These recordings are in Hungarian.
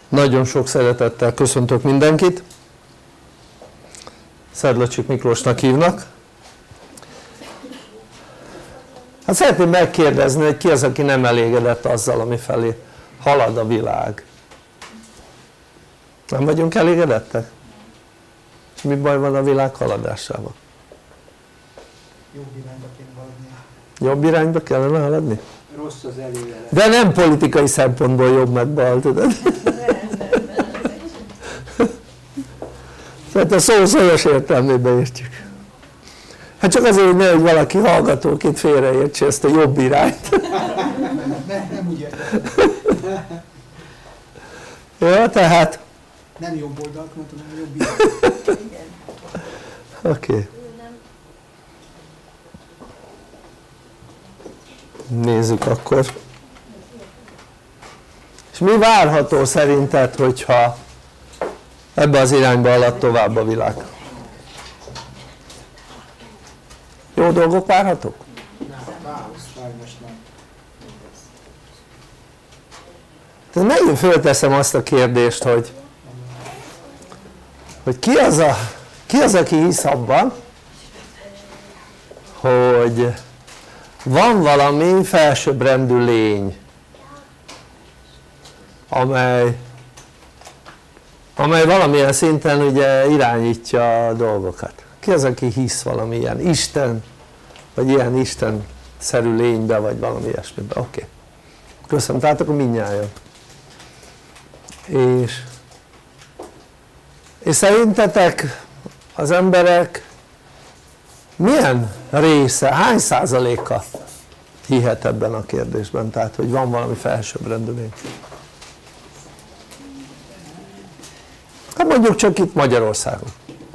Nagyon sok szeretettel köszöntök mindenkit. Szedlacsik Miklósnak hívnak. Hát szeretném megkérdezni, hogy ki az, aki nem elégedett azzal, ami felé halad a világ. Nem vagyunk elégedettek? És mi baj van a világ haladásával? Jobb irányba kéne haladni. Jobb irányba kellene haladni? Rossz az előjele. De nem politikai szempontból jobb meg bal, tudod? Tehát a szó szoros értelmében értjük. Hát csak azért, hogy nehogy valaki hallgatóként félreértse ezt a jobb irányt. Nem úgy értem. Jó, tehát... Nem jobb oldalt mondtam, hanem jobb irányt. Oké. Nézzük akkor. És mi várható szerinted, hogyha ebbe az irányba halad tovább a világ? Jó dolgok várhatók? Sajnos nem. Tehát megint fölteszem azt a kérdést, hogy ki az, aki hisz abban, hogy van valami felsőbbrendű lény, amely valamilyen szinten ugye irányítja a dolgokat. Ki az, aki hisz valamilyen Isten, vagy ilyen Isten-szerű lénybe, vagy valami ilyesmibe? Oké. Köszönöm, tehát akkor mindnyájan. És szerintetek az emberek milyen része, hány százaléka hihet ebben a kérdésben, tehát hogy van valami felsőbbrendű lény? Hát mondjuk csak itt Magyarországon.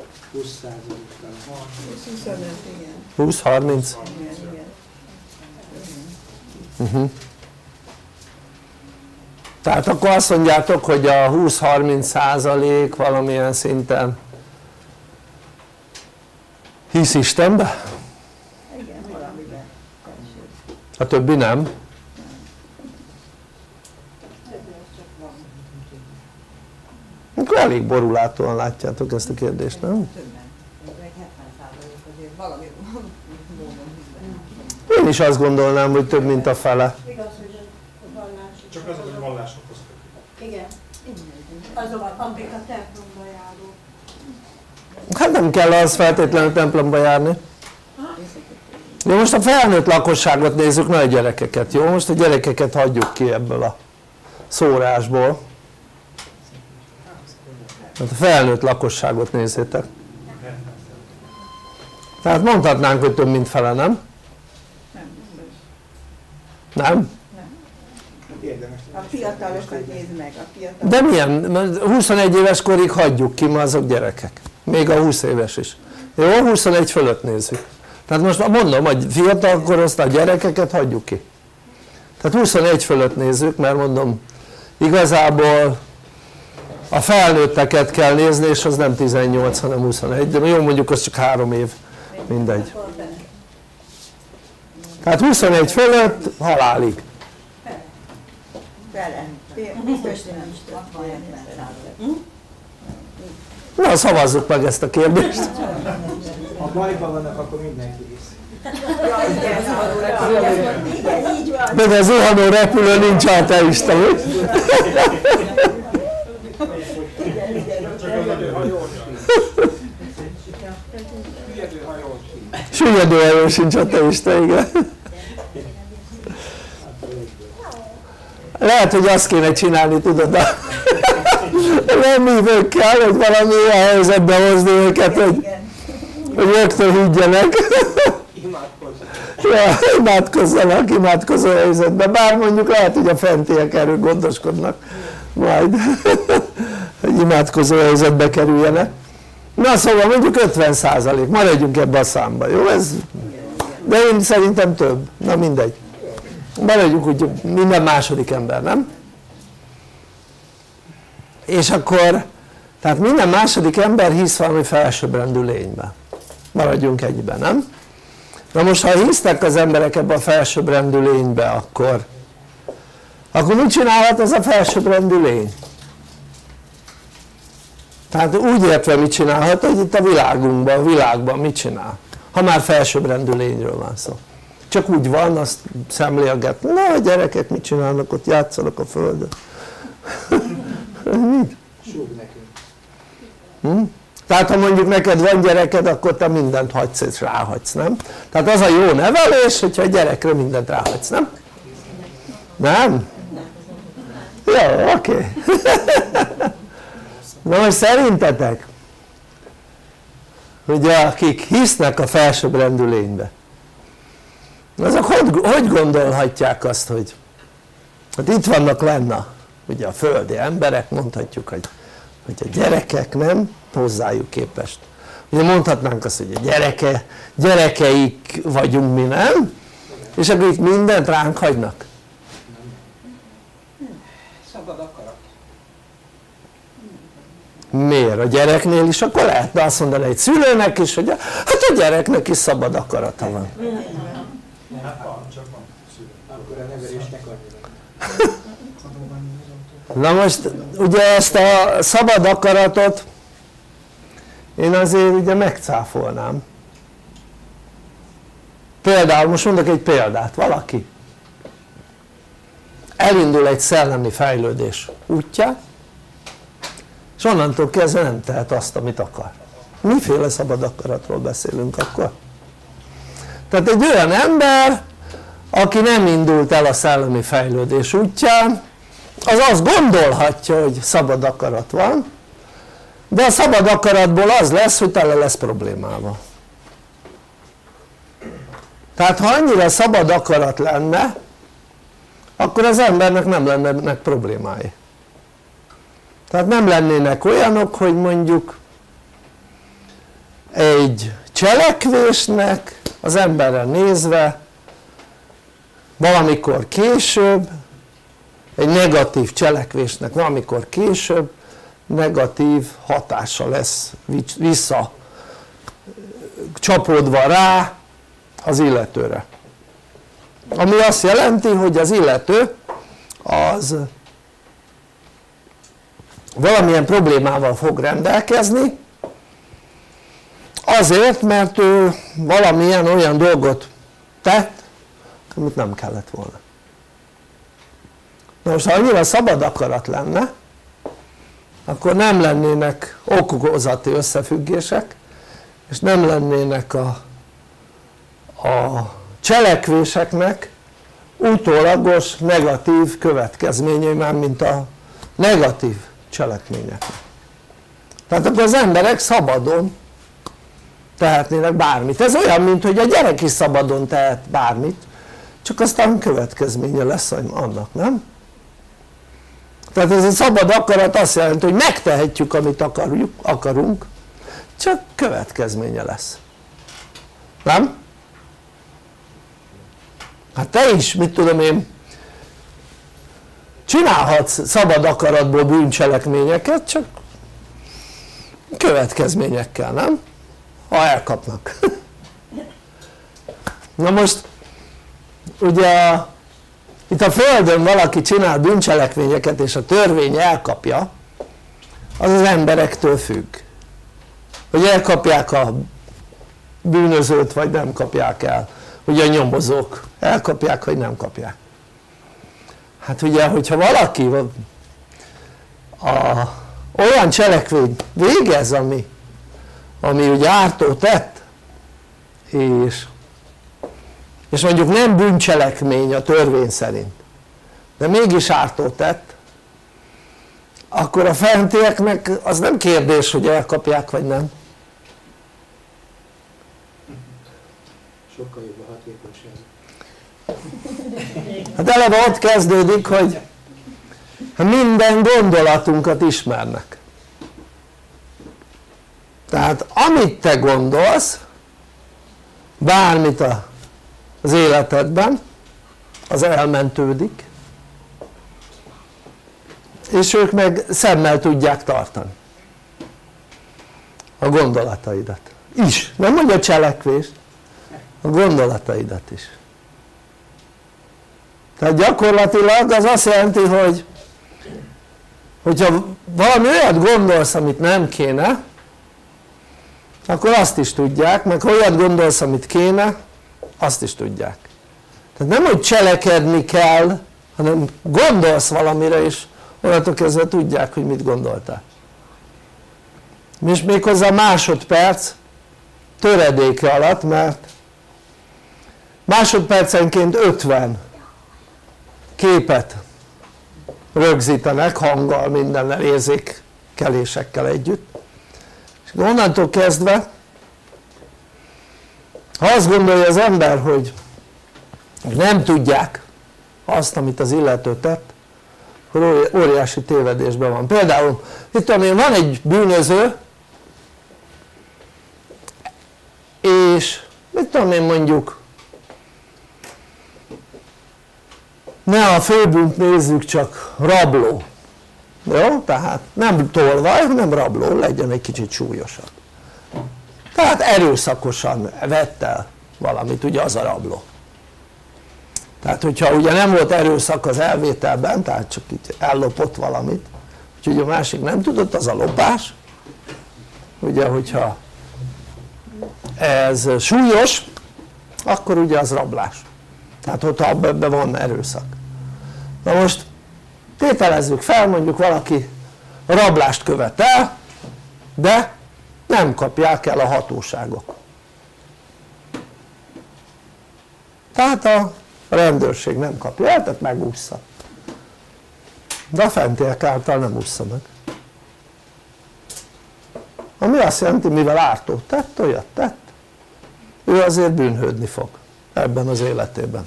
20%-kal. 20-30? Tehát akkor azt mondjátok, hogy a 20-30% valamilyen szinten hisz Istenbe? Igen, valamiben. A többi nem? Akkor elég borulátóan látjátok ezt a kérdést, nem? Egy 70% azért valami módon Én is azt gondolnám, hogy több mint a fele. Igaz, hogy a vallás. Csak az, hogy vallásokhoz kötődik. Igen. Azok, akik a templomba járók. Hát nem kell az feltétlenül templomba járni. Jó, most a felnőtt lakosságot nézzük, ne a gyerekeket, jó? Most a gyerekeket hagyjuk ki ebből a szórásból. Hát a felnőtt lakosságot nézzétek. Tehát mondhatnánk, hogy több mint fele, nem? Nem? Érdemes. a fiatalokat nézd meg, a fiatalok. De milyen? 21 éves korig hagyjuk ki, ma azok gyerekek. Még a 20 éves is. Jó, 21 fölött nézzük. Tehát most mondom, hogy fiatal korosztály gyerekeket hagyjuk ki. Tehát 21 fölött nézzük, mert mondom, igazából a felnőtteket kell nézni, és az nem 18, hanem 21. De jó, mondjuk az csak 3 év. Mindegy. Tehát 21 fölött halálig. Vele. Biztos nem is több. Na, szavazzuk meg ezt a kérdést. Ha bajban vannak, akkor mindenki hisz. Igen, így van. De az zuhanó repülő nincs ateista, hogy? Csak az hajós. Süllyedő hajó sincs ateista, igen. Lehet, hogy azt kéne csinálni, tudod, a nem hívőkkel, hogy valami ilyen helyzetbe hozni őket, hogy rögtön higgyenek. Ja, imádkozzanak imádkozó helyzetben, bár mondjuk lehet, hogy a fentiek erről gondoskodnak majd, hogy imádkozó helyzetbe kerüljenek. Na szóval mondjuk 50%, maradjunk ebbe a számba, jó? De én szerintem több, na mindegy. Maradjunk úgy, minden második ember, nem? És akkor, tehát minden második ember hisz valami felsőbbrendű lénybe. Maradjunk egyben, nem? Na most, ha hisznek az emberek ebbe a felsőbbrendű lénybe, akkor mit csinálhat ez a felsőbbrendű lény? Tehát úgy értve mit csinálhat, hogy itt a világban mit csinál, ha már felsőbbrendű lényről van szó. Csak úgy van, azt szemlélget, na a gyerekek mit csinálnak, ott játszanak a földön. Súg nekünk. Tehát ha mondjuk neked van gyereked, akkor te mindent hagysz és ráhagysz, nem? Tehát az a jó nevelés, hogyha a gyerekre mindent ráhagysz, nem? Nem? Jó, oké. Na most szerintetek, ugye akik hisznek a felsőbbrendű lénybe, azok hogy gondolhatják azt, hogy hát itt vannak lenne ugye a földi emberek, mondhatjuk, hogy a gyerekek nem hozzájuk képest. Ugye mondhatnánk azt, hogy a gyerekeik vagyunk mi, nem? És akkor itt mindent ránk hagynak. Szabad akarat. Miért? A gyereknél is akkor lehetne azt mondani egy szülőnek is, hogy hát a gyereknek is szabad akarata van. Hát van, csak van szülő. Akkor a nevelésnek annyira. Na most ugye ezt a szabad akaratot én azért ugye megcáfolnám. Például, most mondok egy példát, valaki elindul egy szellemi fejlődés útján, és onnantól kezdve nem tehet azt, amit akar. Miféle szabad akaratról beszélünk akkor? Tehát egy olyan ember, aki nem indult el a szellemi fejlődés útján, az azt gondolhatja, hogy szabad akarat van, de a szabad akaratból az lesz, hogy tele lesz problémával. Tehát ha annyira szabad akarat lenne, akkor az embernek nem lennének problémái. Tehát nem lennének olyanok, hogy mondjuk egy cselekvésnek az emberre nézve valamikor később, egy negatív cselekvésnek valamikor később negatív hatása lesz vissza csapódva rá az illetőre. Ami azt jelenti, hogy az illető az valamilyen problémával fog rendelkezni, azért, mert ő valamilyen olyan dolgot tett, amit nem kellett volna. Na most ha annyira szabad akarat lenne, akkor nem lennének okozati összefüggések, és nem lennének a cselekvéseknek utólagos negatív következményei, már mint a negatív cselekmények. Tehát akkor az emberek szabadon tehetnének bármit. Ez olyan, mint hogy a gyerek is szabadon tehet bármit, csak aztán következménye lesz annak, nem? Tehát ez a szabad akarat azt jelenti, hogy megtehetjük, amit akarunk, csak következménye lesz. Nem? Hát te is, mit tudom én, csinálhatsz szabad akaratból bűncselekményeket, csak következményekkel, nem? Ha elkapnak. Na most ugye itt a Földön valaki csinál bűncselekményeket és a törvény elkapja, az az emberektől függ, hogy elkapják a bűnözőt vagy nem kapják el, ugye a nyomozók elkapják vagy nem kapják. Hát ugye hogyha valaki olyan cselekvény végez, ami ugye ártó tett, és mondjuk nem bűncselekmény a törvény szerint, de mégis ártó tett, akkor a fentieknek az nem kérdés, hogy elkapják vagy nem. Sokkal jobb a hatékonyság. Hát eleve ott kezdődik, hogy minden gondolatunkat ismernek. Tehát amit te gondolsz, bármit az életedben, az elmentődik, és ők meg szemmel tudják tartani a gondolataidat is, nem mondja cselekvést, a gondolataidat is. Tehát gyakorlatilag az azt jelenti, hogy hogyha valami olyat gondolsz, amit nem kéne, akkor azt is tudják, meg ha olyat gondolsz, amit kéne, azt is tudják. Tehát nem, hogy cselekedni kell, hanem gondolsz valamire, és onnantól kezdve tudják, hogy mit gondoltál. És méghozzá másodperc töredéke alatt, mert másodpercenként 50 képet rögzítenek hanggal, mindennel, érzékelésekkel együtt, és onnantól kezdve ha azt gondolja az ember, hogy nem tudják azt, amit az illető tett, akkor óriási tévedésben van. Például itt van egy bűnöző, és mit tudom én, mondjuk ne a főbűnt nézzük, csak rabló, jó? Tehát nem tolvaj, hanem rabló, legyen egy kicsit súlyosabb, tehát erőszakosan vett el valamit, ugye az a rabló. Tehát hogyha ugye nem volt erőszak az elvételben, tehát csak itt ellopott valamit, úgyhogy a másik nem tudott, az a lopás, ugye hogyha ez súlyos, akkor ugye az rablás, tehát ott ebben van erőszak. Na most tételezzük fel, mondjuk valaki rablást követ el, de nem kapják el a hatóságok, tehát a rendőrség nem kapja el, tehát megúszza, de a fentiek által nem úszza meg, ami azt jelenti, mivel ártó tett, olyat tett, ő azért bűnhődni fog ebben az életében.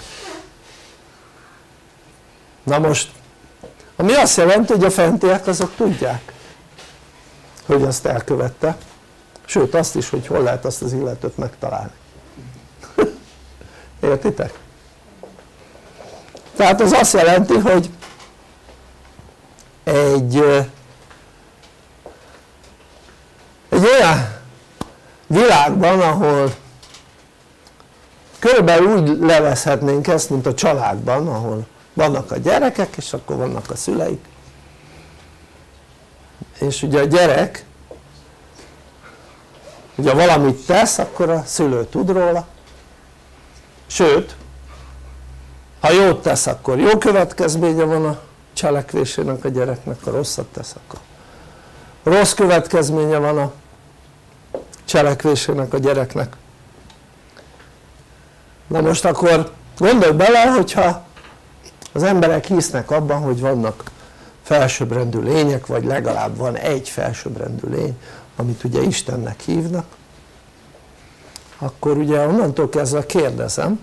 Na most, ami azt jelenti, hogy a fentiek azok tudják, hogy azt elkövette, sőt azt is, hogy hol lehet azt az illetőt megtalálni. Értitek? Tehát az azt jelenti, hogy egy olyan világban, ahol körülbelül úgy levezhetnénk ezt, mint a családban, ahol vannak a gyerekek, és akkor vannak a szüleik, és ugye a gyerek ugye valamit tesz, akkor a szülő tud róla, sőt ha jót tesz, akkor jó következménye van a cselekvésének a gyereknek, ha rosszat tesz, akkor rossz következménye van a cselekvésének a gyereknek. Na most akkor gondolj bele, hogyha az emberek hisznek abban, hogy vannak felsőbbrendű lények, vagy legalább van egy felsőbbrendű lény, amit ugye Istennek hívnak, akkor ugye onnantól kezdve kérdezem,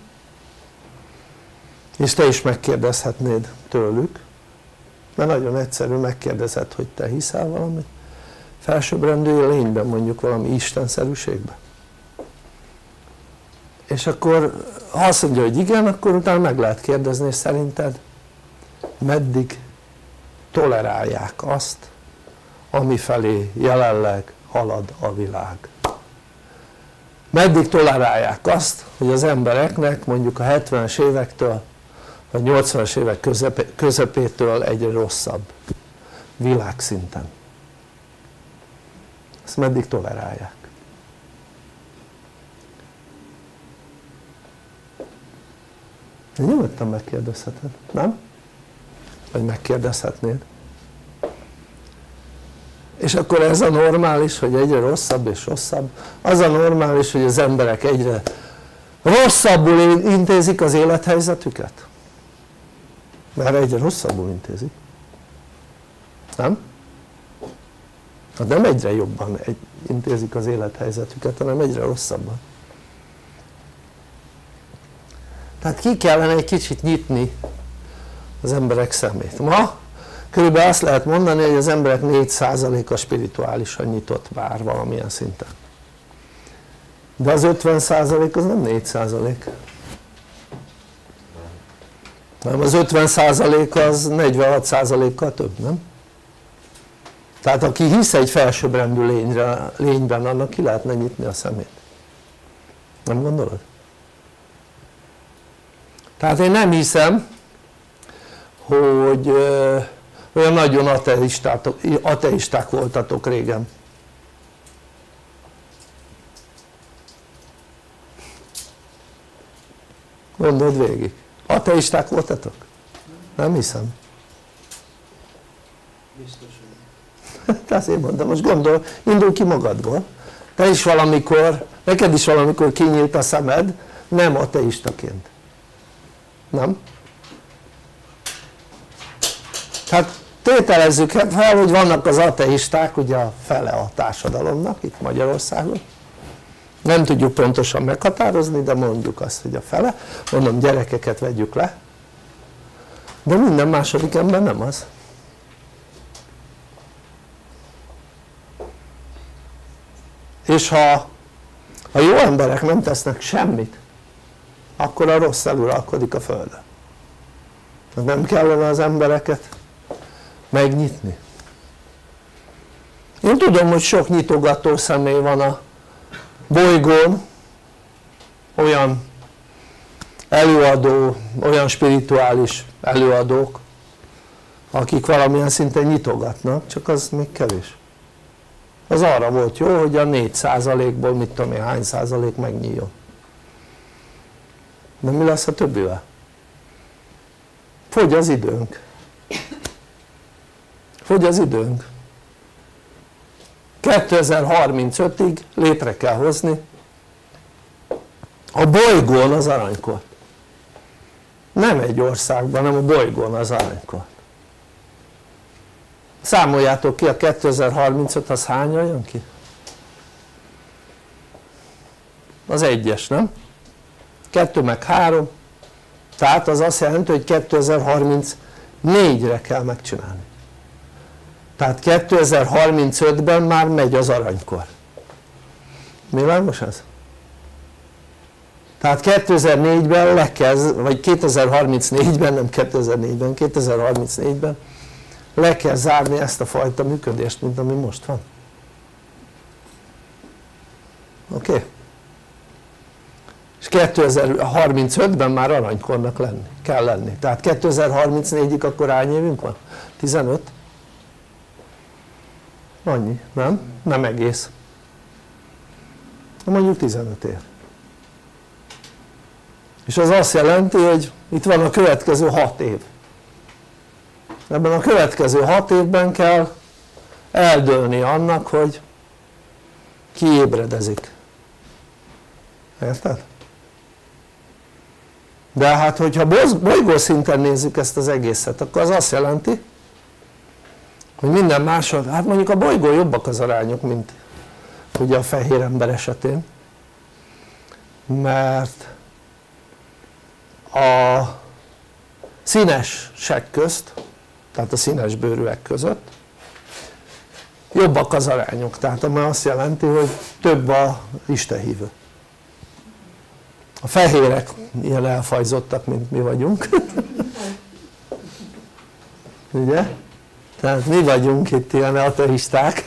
és te is megkérdezhetnéd tőlük, mert nagyon egyszerű, megkérdezed, hogy te hiszel valami felsőbbrendű lényben, mondjuk valami istenszerűségben, és akkor ha azt mondja, hogy igen, akkor utána meg lehet kérdezni, és szerinted meddig tolerálják azt, amifelé jelenleg halad a világ. Meddig tolerálják azt, hogy az embereknek mondjuk a 70-es évektől vagy 80-as évek közepétől egyre rosszabb világszinten. Ezt meddig tolerálják? Nyugodtan megkérdezheted, nem? Vagy megkérdezhetnéd. És akkor ez a normális, hogy egyre rosszabb és rosszabb? Az a normális, hogy az emberek egyre rosszabbul intézik az élethelyzetüket? Mert egyre rosszabbul intézik, nem? Hát nem egyre jobban intézik az élethelyzetüket, hanem egyre rosszabban. Tehát ki kellene egy kicsit nyitni az emberek szemét. Ma körülbelül azt lehet mondani, hogy az emberek 4%-a spirituálisan nyitott már valamilyen szinten, de az 50% az nem 4%, hanem az 50% az 46%-kal több, nem? Tehát aki hisz egy felsőbbrendű lényben, annak ki lehetne nyitni a szemét, nem gondolod? Tehát én nem hiszem, hogy olyan nagyon ateisták voltatok régen. Gondold végig, ateisták voltatok? Nem hiszem. Biztos, hogy Azért mondom, most gondol, indulj ki magadból. Te is valamikor, neked is valamikor kinyílt a szemed, nem ateistaként. Nem? Hát tételezzük fel, hogy vannak az ateisták, ugye a fele a társadalomnak itt Magyarországon. Nem tudjuk pontosan meghatározni, de mondjuk azt, hogy a fele. Mondom, gyerekeket vegyük le. De minden második ember nem az. És ha a jó emberek nem tesznek semmit, akkor a rossz eluralkodik a földön. Nem kellene az embereket megnyitni. Én tudom, hogy sok nyitogató személy van a bolygón, olyan előadó, olyan spirituális előadók, akik valamilyen szinten nyitogatnak, csak az még kevés. Az arra volt jó, hogy a 4%-ból mit tudom én hány százalék megnyíljon. De mi lesz a többivel? Fogy az időnk. Fogy az időnk. 2035-ig létre kell hozni a bolygón az aranykort. Nem egy országban, hanem a bolygón az aranykort. Számoljátok ki, a 2035 az hányra jön ki? Az egyes, nem? 2 meg 3, tehát az azt jelenti, hogy 2034-re kell megcsinálni. Tehát 2035-ben már megy az aranykor. Világos ez? Tehát 2004-ben lekezd, vagy 2034-ben, nem 2004-ben, 2034-ben le kell zárni ezt a fajta működést, mint ami most van. Oké? És 2035-ben már aranykornak kell lenni. Tehát 2034-ig akkor hány évünk van? 15? Annyi, nem? Nem egész. Mondjuk 15 év. És az azt jelenti, hogy itt van a következő 6 év. Ebben a következő 6 évben kell eldőlni annak, hogy ki ébredezik. Érted? De hát hogyha bolygószinten nézzük ezt az egészet, akkor az azt jelenti, hogy minden másod, hát mondjuk a bolygó jobbak az arányok, mint ugye a fehér ember esetén, mert a színesek közt, tehát a színes bőrűek között jobbak az arányok, tehát ami azt jelenti, hogy több a istenhívő. A fehérek ilyen elfajzottak, mint mi vagyunk ugye? Tehát mi vagyunk itt ilyen ateisták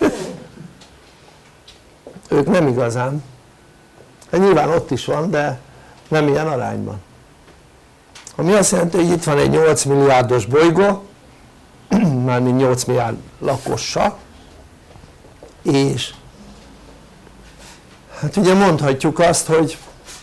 ők nem igazán, hát nyilván ott is van, de nem ilyen arányban, ami azt jelenti, hogy itt van egy 8 milliárdos bolygó, mármint 8 milliárd lakossal, és hát ugye mondhatjuk azt, hogy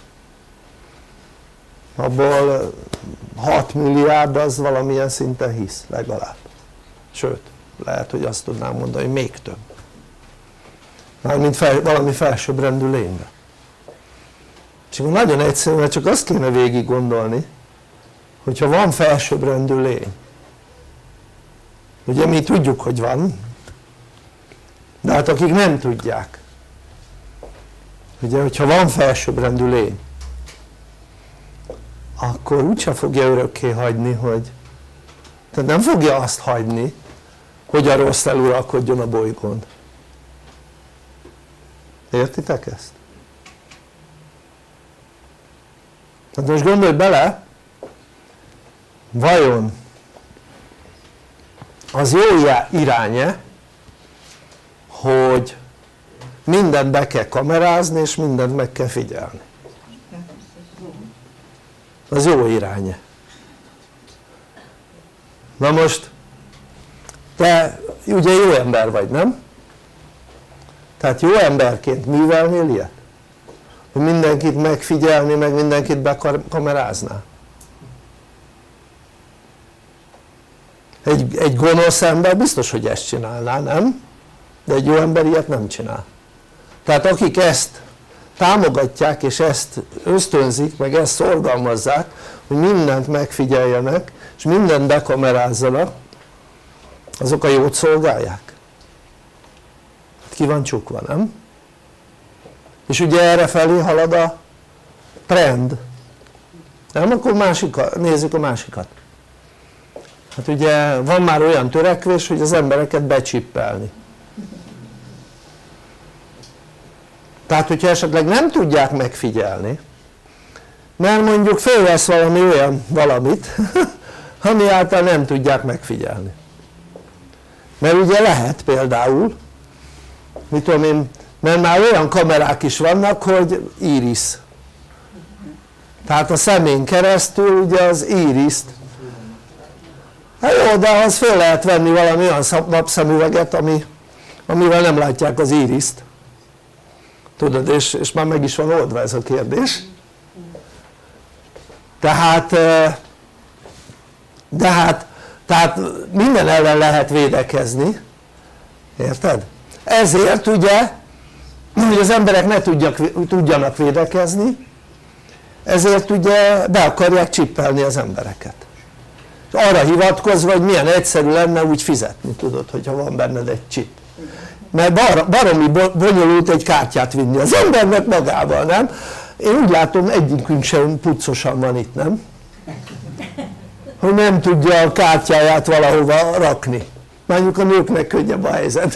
abból 6 milliárd az valamilyen szinten hisz legalább, sőt lehet, hogy azt tudnám mondani, hogy még több, mármint valami felsőbbrendű lénybe. Csak nagyon egyszerű, mert csak azt kéne végig gondolni, hogyha van felsőbbrendű lény, ugye mi tudjuk, hogy van, de hát akik nem tudják, ugye hogyha van felsőbbrendű lény, akkor úgyse fogja örökké hagyni, hogy, tehát nem fogja azt hagyni, hogy a rossz eluralkodjon a bolygón. Értitek ezt? Hát most gondolj bele, vajon az jó irány-e, hogy mindent be kell kamerázni és mindent meg kell figyelni? Az jó irány-e? Na most de ugye jó ember vagy, nem? Tehát jó emberként művelnél ilyet? Hogy mindenkit megfigyelni, meg mindenkit bekameráznál? Egy gonosz ember biztos, hogy ezt csinálná, nem? De egy jó ember ilyet nem csinál. Tehát akik ezt támogatják és ezt ösztönzik, meg ezt szorgalmazzák, hogy mindent megfigyeljenek és mindent bekamerázzanak, azok a jót szolgálják. Ki van csukva, nem? És ugye erre felé halad a trend, nem? Akkor nézzük a másikat. Hát ugye van már olyan törekvés, hogy az embereket becsippelni. Tehát hogyha esetleg nem tudják megfigyelni, mert mondjuk fölvesz valami olyan valamit, ami által nem tudják megfigyelni. Mert ugye lehet például, mit tudom én, mert már olyan kamerák is vannak, hogy íris. Tehát a szemén keresztül ugye az íriszt. Hát jó, de ahhoz föl lehet venni valami olyan napszemüveget, amivel nem látják az íriszt. Tudod, és már meg is van oldva ez a kérdés. Tehát minden ellen lehet védekezni, érted? Ezért ugye, hogy az emberek ne tudjanak védekezni, ezért ugye be akarják csippelni az embereket. És arra hivatkozva, hogy milyen egyszerű lenne úgy fizetni, tudod, hogyha van benned egy chip. Mert baromi bonyolult egy kártyát vinni az embernek magával, nem? Én úgy látom, egyikünk sem puccosan van itt, nem? Hogy nem tudja a kártyáját valahova rakni. Mondjuk a nőknek könnyebb a helyzet.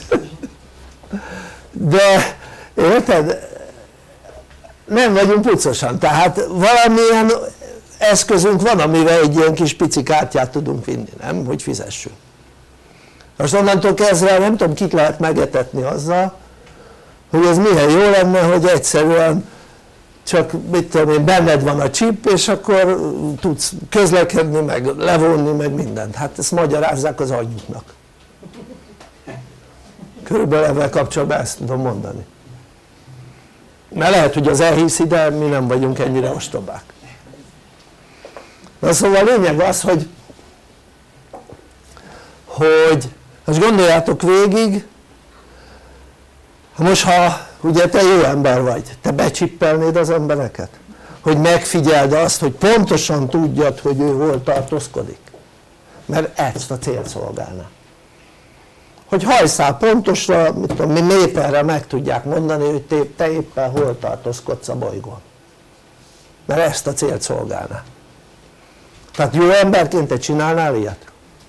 De érted? Nem vagyunk puccosan, tehát valamilyen eszközünk van, amivel egy ilyen kis pici kártyát tudunk vinni, nem? Hogy fizessünk. Most onnantól kezdve nem tudom, kit lehet megetetni azzal, hogy ez milyen jó lenne, hogy egyszerűen csak mit tudom én, benned van a chip, és akkor tudsz közlekedni, meg levonni, meg mindent. Hát ezt magyarázzák az agyuknak. Körülbelül ezzel kapcsolatban ezt tudom mondani. Mert lehet, hogy az elhiszi, de mi nem vagyunk ennyire ostobák. Na szóval a lényeg az, hogy most gondoljátok végig, most ha ugye te jó ember vagy, te becsippelnéd az embereket? Hogy megfigyeld azt, hogy pontosan tudjad, hogy ő hol tartózkodik? Mert ezt a célt szolgálná. Hogy hajszál pontosra, mit tudom, méterre meg tudják mondani, hogy te éppen hol tartózkodsz a bolygón. Mert ezt a célt szolgálná. Tehát jó emberként te csinálnál ilyet?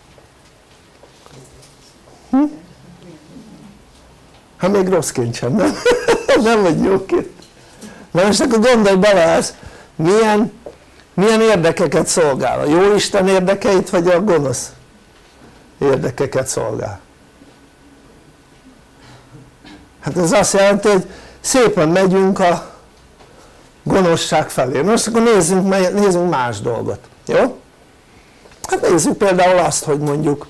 Hát még rosszként sem, nem? Nem vagy jóként. Na most akkor gondolj bele, az milyen érdekeket szolgál? A Jóisten érdekeit, vagy a gonosz érdekeket szolgál? Hát ez azt jelenti, hogy szépen megyünk a gonoszság felé. Most akkor nézzünk más dolgot, jó? Hát nézzük például azt, hogy mondjuk,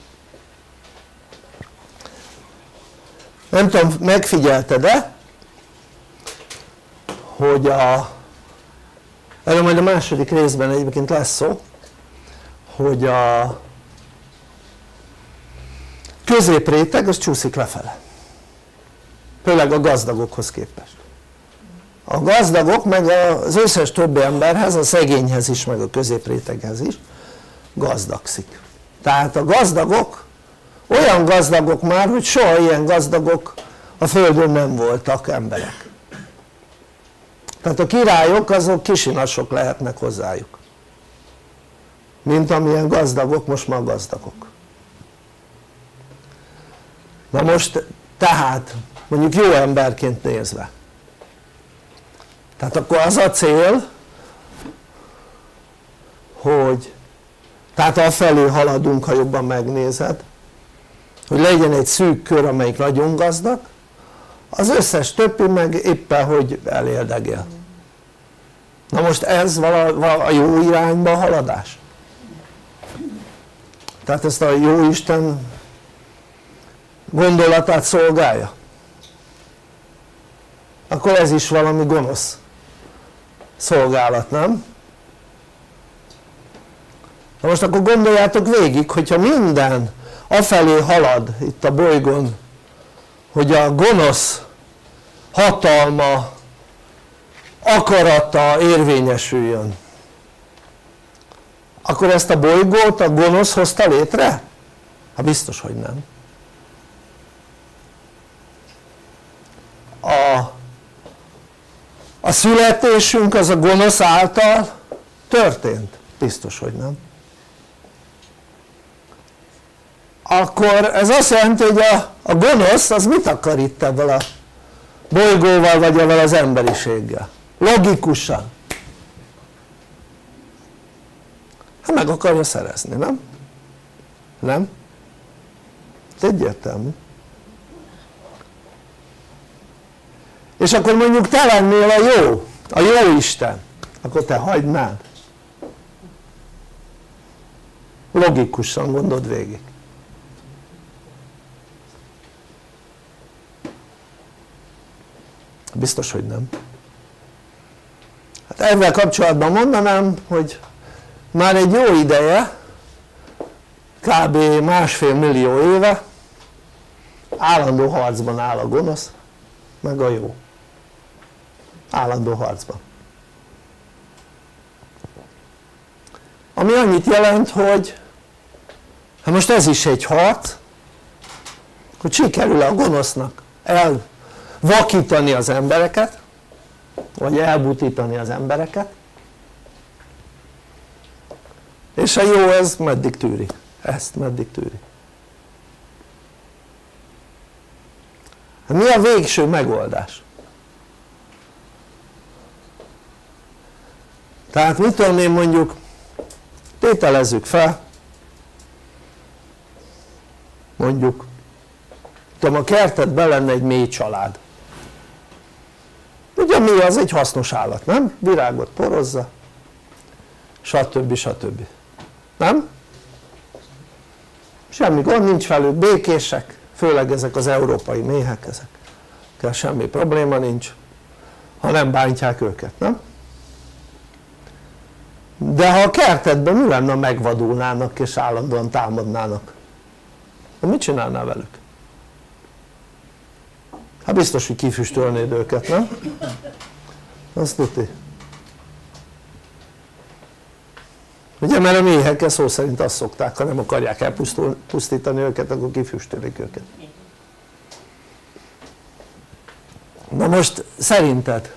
nem tudom, megfigyelted-e, hogy erről majd a második részben egyébként lesz szó, hogy a középréteg az csúszik lefele. Főleg a gazdagokhoz képest. A gazdagok meg az összes többi emberhez, a szegényhez is, meg a középréteghez is gazdagszik. Tehát a gazdagok olyan gazdagok már, hogy soha ilyen gazdagok a földön nem voltak emberek. Tehát a királyok azok kisinasok lehetnek hozzájuk, mint amilyen gazdagok most már gazdagok. Na most tehát mondjuk jó emberként nézve, tehát akkor az a cél, hogy tehát afelé haladunk, ha jobban megnézed, hogy legyen egy szűk kör, amelyik nagyon gazdag, az összes többi meg éppen hogy elérdegél. Na most ez a jó irányba haladás? Tehát ezt a Jóisten gondolatát szolgálja, akkor ez is valami gonosz szolgálat, nem? Na most akkor gondoljátok végig, hogyha minden afelé halad itt a bolygón, hogy a gonosz hatalma, akarata érvényesüljön, akkor ezt a bolygót a gonosz hozta létre? Hát biztos, hogy nem. A születésünk az a gonosz által történt? Biztos, hogy nem. Akkor ez azt jelenti, hogy a gonosz az mit akar itt ebből a bolygóval vagy ebből az emberiséggel? Logikusan. Hát meg akarja szerezni, nem? Nem? Ez egyértelmű. És akkor mondjuk te lennél a jó Isten, akkor te hagynád? Logikusan gondold végig. Biztos, hogy nem. Hát ezzel kapcsolatban mondanám, hogy már egy jó ideje, kb. 1,5 millió éve állandó harcban áll a gonosz meg a jó. Állandó harcban. Ami annyit jelent, hogy hát most ez is egy harc, hogy sikerül a gonosznak elvakítani az embereket, vagy elbutítani az embereket, és a jó ez meddig tűri, ezt meddig tűri. Mi a végső megoldás? Tehát mit tudom én, mondjuk tételezzük fel, mondjuk tudom, a kertedben lenne egy mély család, ugye mi az? Egy hasznos állat, nem? Virágot porozza, stb. Stb. Nem? Semmi gond nincs velük, békések, főleg ezek az európai méhek, ezekkel semmi probléma nincs, ha nem bántják őket, nem? De ha a kertedben mi lenne, megvadulnának és állandóan támadnának, mit csinálnál velük? Hát biztos, hogy kifüstölnéd őket, nem? Azt tudni. Ugye, mert a méhekkel szó szerint azt szokták, ha nem akarják elpusztítani őket, akkor kifüstölik őket. Na most szerinted?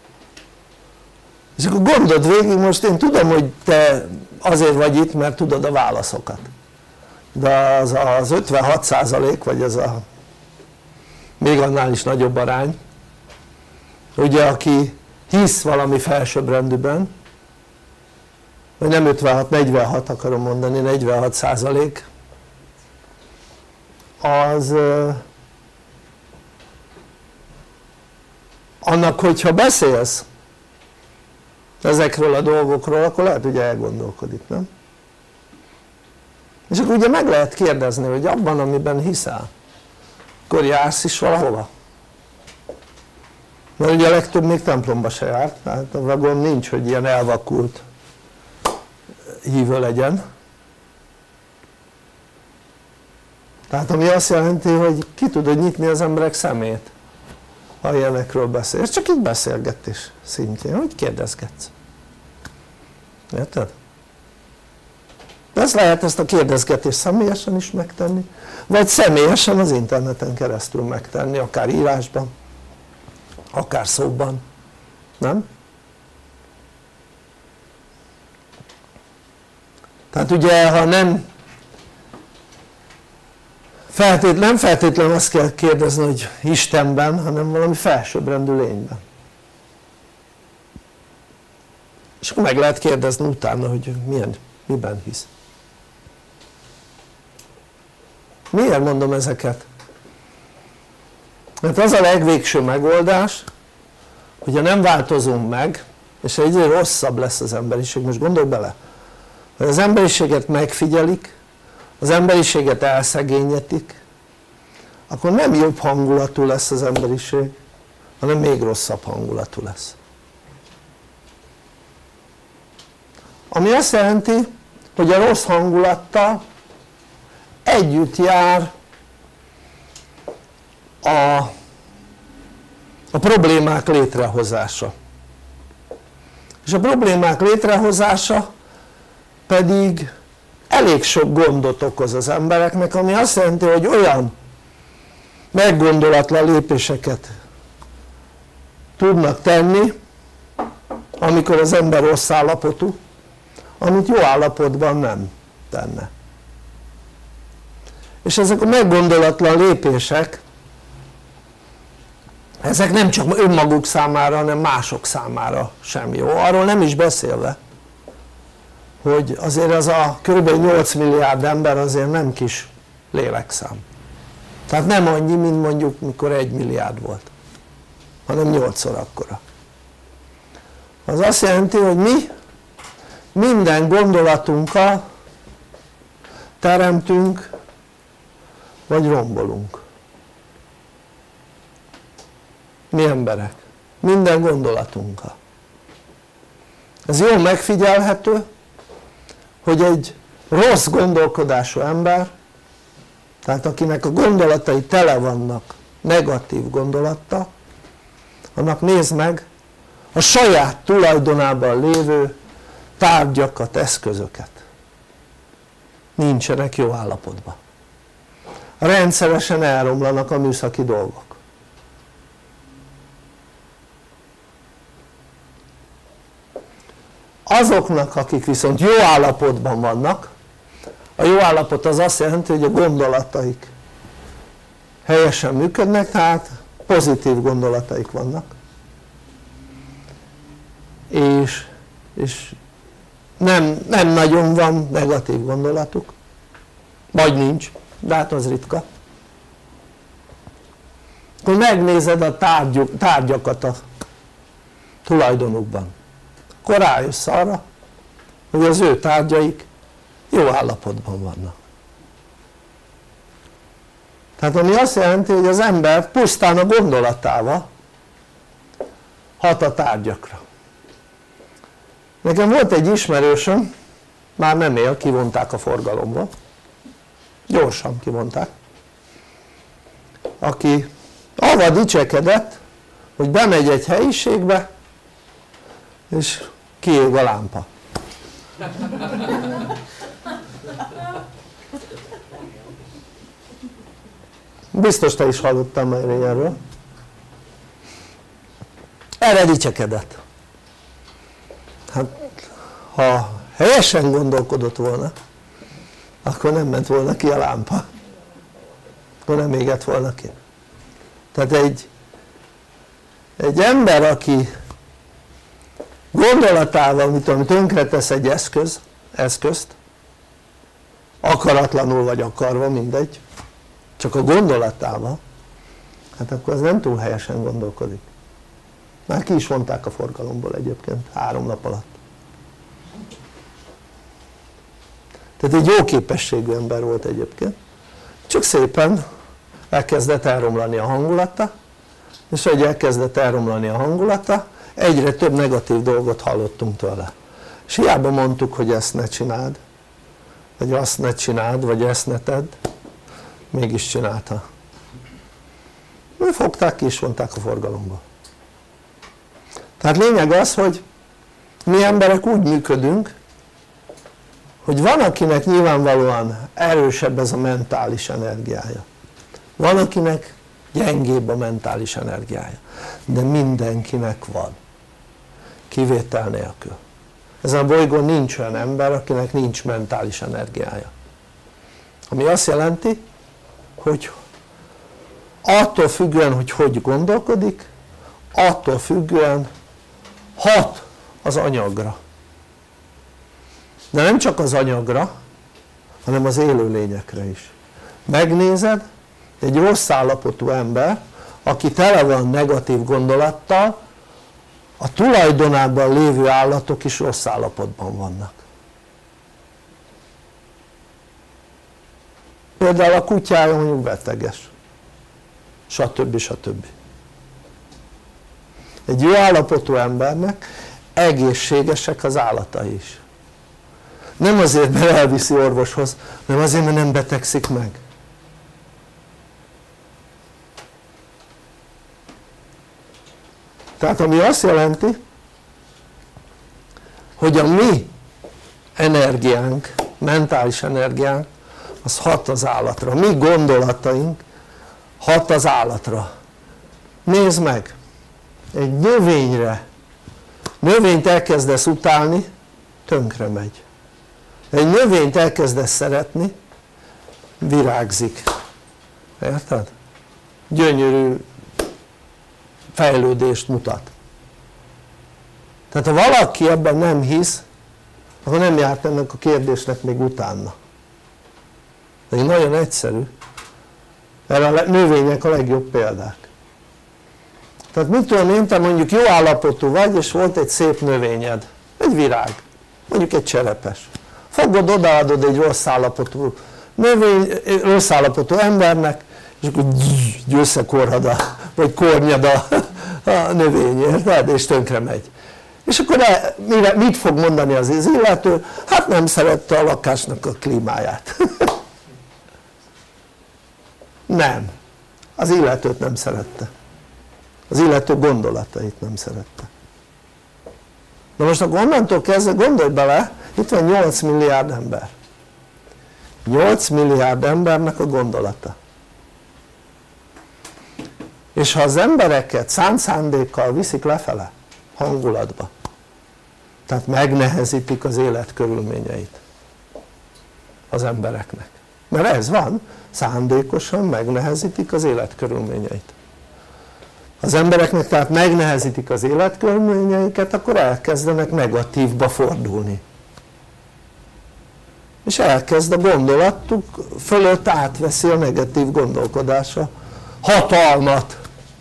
És akkor gondold végig, most én tudom, hogy te azért vagy itt, mert tudod a válaszokat. De az 56% vagy az a még annál is nagyobb arány, ugye, aki hisz valami felsőbbrendűben, vagy nem 56, 46 akarom mondani, 46% az annak, hogyha beszélsz ezekről a dolgokról, akkor lehet, hogy elgondolkodik, nem? És akkor ugye meg lehet kérdezni, hogy abban, amiben hiszel, akkor jársz is valahova? Mert ugye a legtöbb még templomba se járt, tehát a vagon nincs, hogy ilyen elvakult hívő legyen. Tehát ami azt jelenti, hogy ki tudod nyitni az emberek szemét, ha ilyenekről beszél. Ez csak így beszélgetés szintjén, hogy kérdezgetsz. Érted? De ezt lehet, ezt a kérdezgetést személyesen is megtenni, vagy személyesen az interneten keresztül megtenni, akár írásban, akár szóban, nem? Tehát ugye, ha nem feltétlenül azt kell kérdezni, hogy Istenben, hanem valami felsőbbrendű lényben. És akkor meg lehet kérdezni utána, hogy miben hisz. Miért mondom ezeket? Mert az a legvégső megoldás, hogyha nem változunk meg, és egyre rosszabb lesz az emberiség, most gondolj bele, hogy az emberiséget megfigyelik, az emberiséget elszegényedik, akkor nem jobb hangulatú lesz az emberiség, hanem még rosszabb hangulatú lesz. Ami azt jelenti, hogy a rossz hangulattal együtt jár a problémák létrehozása. És a problémák létrehozása pedig elég sok gondot okoz az embereknek, ami azt jelenti, hogy olyan meggondolatlan lépéseket tudnak tenni, amikor az ember rossz állapotú, amit jó állapotban nem tenne. És ezek a meggondolatlan lépések, ezek nem csak önmaguk számára, hanem mások számára sem jó. Arról nem is beszélve, hogy azért az a kb. 8 milliárd ember azért nem kis lélekszám. Tehát nem annyi, mint mondjuk mikor 1 milliárd volt, hanem 8-szor akkora. Az azt jelenti, hogy mi minden gondolatunkkal teremtünk vagy rombolunk. Mi emberek, minden gondolatunkkal. Ez jól megfigyelhető, hogy egy rossz gondolkodású ember, tehát akinek a gondolatai tele vannak negatív gondolattal, annak nézd meg a saját tulajdonában lévő tárgyakat, eszközöket. Nincsenek jó állapotban. Rendszeresen elromlanak a műszaki dolgok. Azoknak, akik viszont jó állapotban vannak, a jó állapot az azt jelenti, hogy a gondolataik helyesen működnek, tehát pozitív gondolataik vannak, és nem nagyon van negatív gondolatuk, vagy nincs, de hát az ritka. Akkor megnézed a tárgyakat a tulajdonukban, akkor rájössz arra, hogy az ő tárgyaik jó állapotban vannak. Tehát ami azt jelenti, hogy az ember pusztán a gondolatával hat a tárgyakra. Nekem volt egy ismerősöm, már nem él, kivonták a forgalomból, gyorsan kivonták, aki avval dicsekedett, hogy bemegy egy helyiségbe, és kiég a lámpa. Biztos te is hallottál már ilyenről. Erre dicsekedett. Hát, ha helyesen gondolkodott volna, akkor nem ment volna ki a lámpa. Akkor nem égett volna ki. Tehát egy ember, aki gondolatával, amit tönkretesz egy eszközt, akaratlanul vagy akarva, mindegy, csak a gondolatával, hát akkor az nem túl helyesen gondolkodik. Már ki is vonták a forgalomból egyébként 3 nap alatt. Tehát egy jó képességű ember volt egyébként, csak szépen elkezdett elromlani a hangulata, és hogy elkezdett elromlani a hangulata, egyre több negatív dolgot hallottunk tőle. És hiába mondtuk, hogy ezt ne csináld, vagy azt ne csináld, vagy ezt ne tedd, mégis csinálta. Fogták ki és vonták a forgalomba. Tehát lényeg az, hogy mi emberek úgy működünk, hogy van akinek nyilvánvalóan erősebb ez a mentális energiája, van akinek gyengébb a mentális energiája, de mindenkinek van, kivétel nélkül. Ezen a bolygón nincs olyan ember, akinek nincs mentális energiája, ami azt jelenti, hogy attól függően, hogy hogy gondolkodik, attól függően hat az anyagra, de nem csak az anyagra, hanem az élőlényekre is. Megnézed, egy rossz állapotú ember, aki tele van negatív gondolattal, a tulajdonában lévő állatok is rossz állapotban vannak. Például a kutyája mondjuk beteges, stb. Stb. Egy jó állapotú embernek egészségesek az állatai is. Nem azért, mert elviszi orvoshoz, hanem azért, mert nem betegszik meg. Tehát ami azt jelenti, hogy a mi energiánk, mentális energiánk, az hat az állatra. A mi gondolataink hat az állatra. Nézd meg! Egy növényt elkezdesz utálni, tönkre megy. Egy növényt elkezdesz szeretni, virágzik. Érted? Gyönyörű fejlődést mutat. Tehát ha valaki ebben nem hisz, akkor nem járt ennek a kérdésnek még utána. De nagyon egyszerű. Erre a növények a legjobb példák. Tehát mit tudom én, te mondjuk jó állapotú vagy, és volt egy szép növényed, egy virág, mondjuk egy cserepes. Fogod, odaadod egy rossz állapotú növény, rossz állapotú embernek, és akkor összekorhad vagy kornyad a növény, érted? És tönkre megy. És akkor mit fog mondani az illető? Hát nem szerette a lakásnak a klímáját. Nem. Az illetőt nem szerette. Az illető gondolatait nem szerette. Na most akkor onnantól kezdve gondolj bele, itt van 8 milliárd ember. 8 milliárd embernek a gondolata. És ha az embereket szánt szándékkal viszik lefele, hangulatba, tehát megnehezítik az élet körülményeit az embereknek. Mert ez van, szándékosan megnehezítik az élet körülményeit. Az embereknek tehát megnehezítik az életkörülményeiket, akkor elkezdenek negatívba fordulni. És elkezd a gondolatuk fölött átveszi a negatív gondolkodása hatalmat.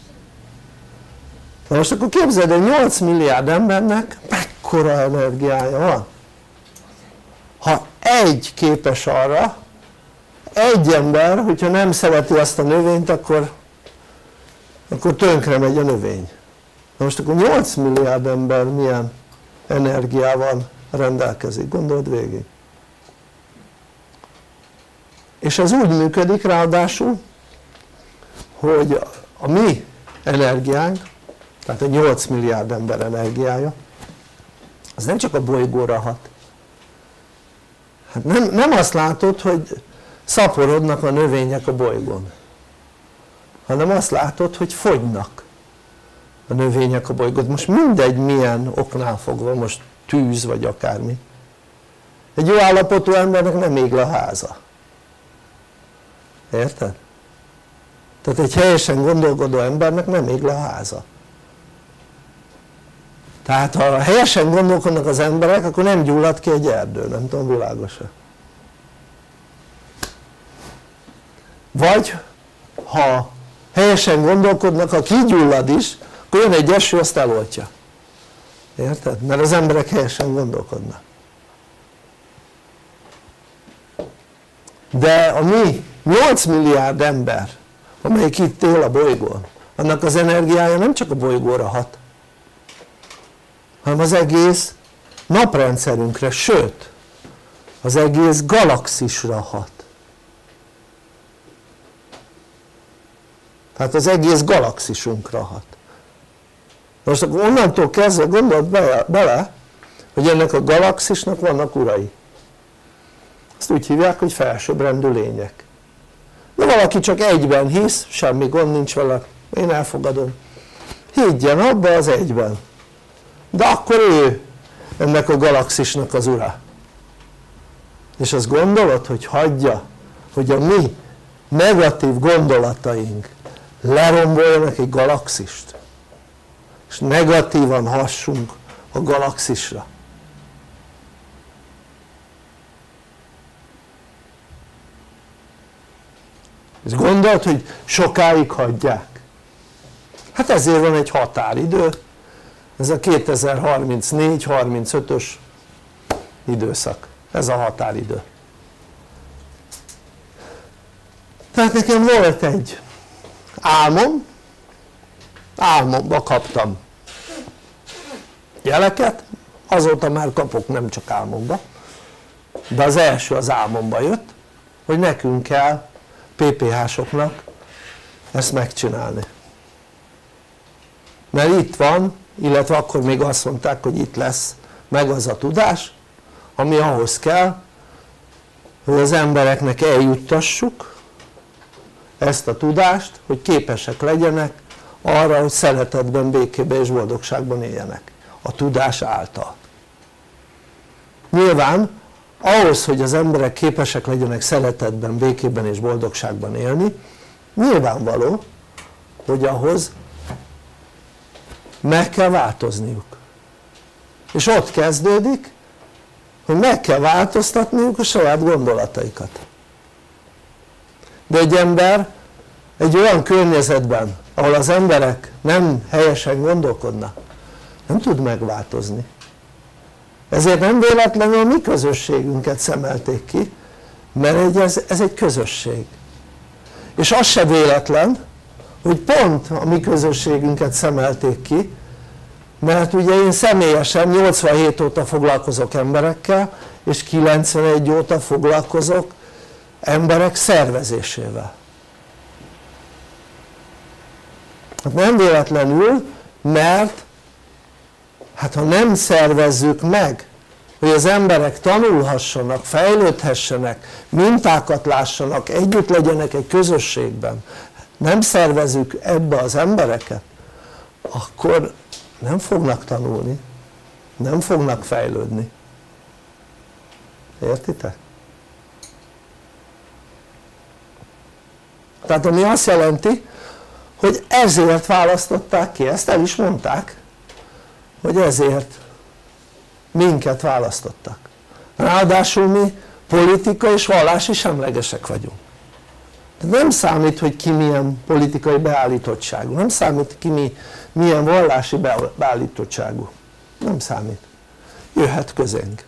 Na most akkor képzeld, hogy 8 milliárd embernek mekkora energiája van. Ha egy képes arra, egy ember, hogyha nem szereti azt a növényt, akkor tönkre megy a növény. Na most akkor 8 milliárd ember milyen energiával rendelkezik, gondold végig. És ez úgy működik ráadásul, hogy a mi energiánk, tehát a 8 milliárd ember energiája, az nem csak a bolygóra hat. Hát nem azt látod, hogy szaporodnak a növények a bolygón, hanem azt látod, hogy fogynak a növények a bolygón. Most mindegy milyen oknál fogva, most tűz vagy akármi. Egy jó állapotú embernek nem ég le a háza. Érted? Tehát egy helyesen gondolkodó embernek nem ég le a háza. Tehát ha helyesen gondolkodnak az emberek, akkor nem gyullad ki egy erdő, nem tudom, világos-e? Vagy ha helyesen gondolkodnak, ha kigyullad is, akkor jön egy eső, azt eloltja. Érted? Mert az emberek helyesen gondolkodnak. De a mi 8 milliárd ember, amelyik itt él a bolygón, annak az energiája nem csak a bolygóra hat, hanem az egész naprendszerünkre, sőt, az egész galaxisra hat. Tehát az egész galaxisunkra hat. Most akkor onnantól kezdve gondold bele, hogy ennek a galaxisnak vannak urai. Ezt úgy hívják, hogy felsőbbrendű lények. De valaki csak egyben hisz, semmi gond nincs vele, én elfogadom. Higgyen abba az egyben. De akkor ő ennek a galaxisnak az ura. És azt gondolod, hogy hagyja, hogy a mi negatív gondolataink leromboljanak egy galaxist, és negatívan hassunk a galaxisra. És gondolod, hogy sokáig hagyják? Hát ezért van egy határidő, ez a 2034-35-ös időszak, ez a határidő. Tehát nekem volt egy álmomba kaptam jeleket, azóta már kapok nem csak álmomba, de az első az álmomba jött, hogy nekünk kell PPH-soknak ezt megcsinálni, mert itt van, illetve akkor még azt mondták, hogy itt lesz meg az a tudás, ami ahhoz kell, hogy az embereknek eljuttassuk ezt a tudást, hogy képesek legyenek arra, hogy szeretetben, békében és boldogságban éljenek a tudás által. Nyilván ahhoz, hogy az emberek képesek legyenek szeretetben, békében és boldogságban élni, nyilvánvaló, hogy ahhoz meg kell változniuk, és ott kezdődik, hogy meg kell változtatniuk a saját gondolataikat. De egy ember egy olyan környezetben, ahol az emberek nem helyesen gondolkodnak, nem tud megváltozni. Ezért nem véletlenül a mi közösségünket szemelték ki, mert ez egy közösség. És az se véletlen, hogy pont a mi közösségünket szemelték ki, mert ugye én személyesen 87 óta foglalkozok emberekkel, és 91 óta foglalkozok emberek szervezésével. Hát nem véletlenül, mert hát ha nem szervezzük meg, hogy az emberek tanulhassanak, fejlődhessenek, mintákat lássanak, együtt legyenek egy közösségben, nem szervezzük ebbe az embereket, akkor nem fognak tanulni, nem fognak fejlődni. Értitek? Tehát ami azt jelenti, hogy ezért választották ki, ezt el is mondták, hogy ezért minket választottak. Ráadásul mi politika és vallási semlegesek vagyunk. Nem számít, hogy ki milyen politikai beállítottságú, nem számít, ki milyen vallási beállítottságú, nem számít, jöhet közénk.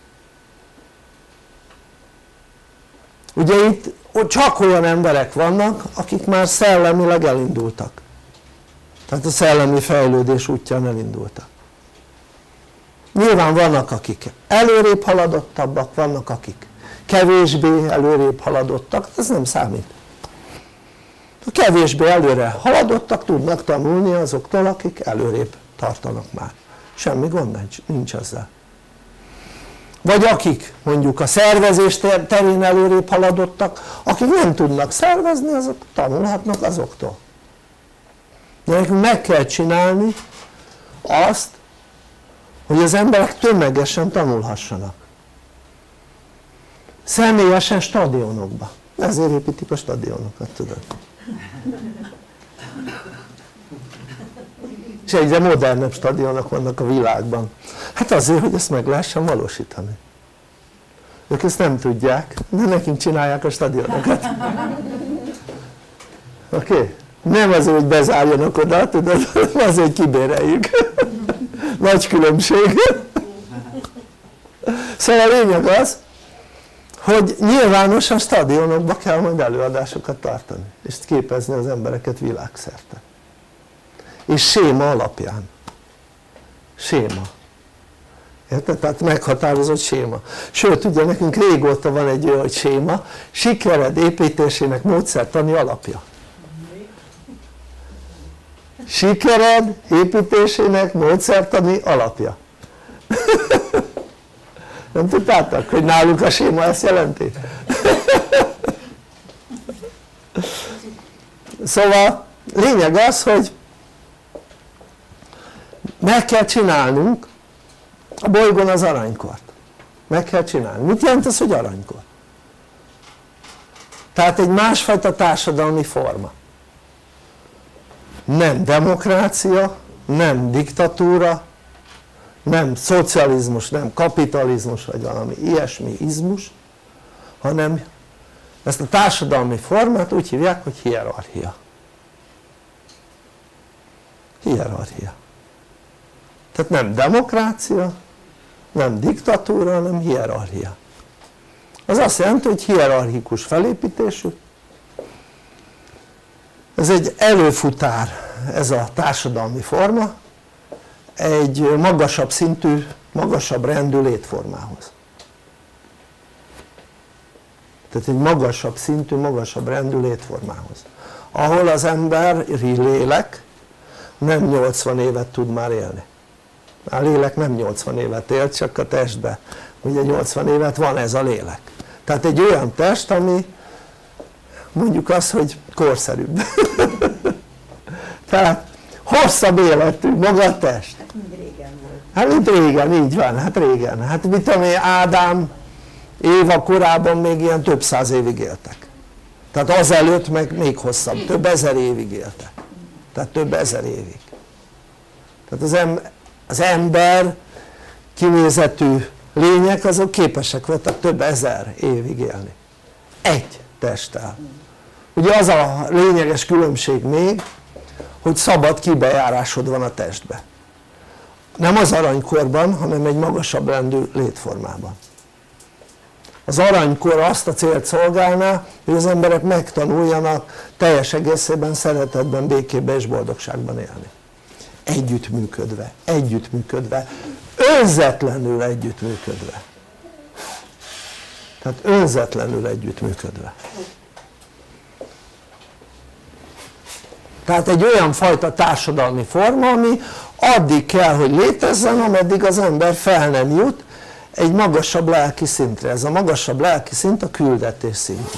Ugye itt csak olyan emberek vannak, akik már szellemileg elindultak, tehát a szellemi fejlődés útján elindultak. Nyilván vannak, akik előrébb haladottabbak, vannak, akik kevésbé előrébb haladottak, ez nem számít. A kevésbé előre haladottak tudnak tanulni azoktól, akik előrébb tartanak már. Semmi gond nincs ezzel. Vagy akik mondjuk a szervezés terén előrébb haladottak, akik nem tudnak szervezni, azok tanulhatnak azoktól. De nekünk meg kell csinálni azt, hogy az emberek tömegesen tanulhassanak. Személyesen stadionokba. Ezért építik a stadionokat, tudod. És egyre modernebb stadionok vannak a világban. Hát azért, hogy ezt meg lehessen valósítani. Ők ezt nem tudják, de nekünk csinálják a stadionokat. Oké? Okay? Nem azért, hogy bezárjanak oda, tudod, hanem azért, hogy kibéreljük. Nagy különbség. Szóval a lényeg az, hogy nyilvánosan stadionokba kell majd előadásokat tartani, és képezni az embereket világszerte. És séma alapján. Séma. Érted? Tehát meghatározott séma. Sőt, ugye nekünk régóta van egy olyan séma, sikered építésének módszertani alapja. Sikered építésének módszertani alapja. Nem tudtátok, hogy náluk a séma ezt jelenti? Szóval lényeg az, hogy meg kell csinálnunk a bolygón az aranykort. Meg kell csinálni. Mit jelent ez, hogy aranykor? Tehát egy másfajta társadalmi forma. Nem demokrácia, nem diktatúra, nem szocializmus, nem kapitalizmus, vagy valami ilyesmi izmus, hanem ezt a társadalmi formát úgy hívják, hogy hierarchia. Hierarchia. Tehát nem demokrácia, nem diktatúra, hanem hierarchia. Az azt jelenti, hogy hierarchikus felépítésű. ez egy előfutár, ez a társadalmi forma egy magasabb szintű, magasabb rendű létformához. Tehát egy magasabb szintű, magasabb rendű létformához, ahol az emberi lélek nem 80 évet tud már élni. A lélek nem 80 évet él, csak a testben ugye 80 évet van ez a lélek. Tehát egy olyan test, ami mondjuk azt, hogy korszerűbb. Tehát hosszabb életű maga a test. Hát mind régen volt. Hát mint régen, így van, hát régen. Hát mit tudom én, Ádám, Éva korában még ilyen több száz évig éltek. Tehát azelőtt meg még hosszabb, több ezer évig éltek. Tehát több ezer évig. Tehát az ember kinézetű lények azok képesek voltak több ezer évig élni. Egy testtel. Ugye az a lényeges különbség még, hogy szabad kibejárásod van a testbe. Nem az aranykorban, hanem egy magasabb rendű létformában. Az aranykor azt a célt szolgálná, hogy az emberek megtanuljanak teljes egészében, szeretetben, békében és boldogságban élni. Együttműködve, önzetlenül együttműködve. Tehát önzetlenül együttműködve. Tehát egy olyan fajta társadalmi forma, ami addig kell, hogy létezzen, ameddig az ember fel nem jut egy magasabb lelki szintre. Ez a magasabb lelki szint a küldetés szinte.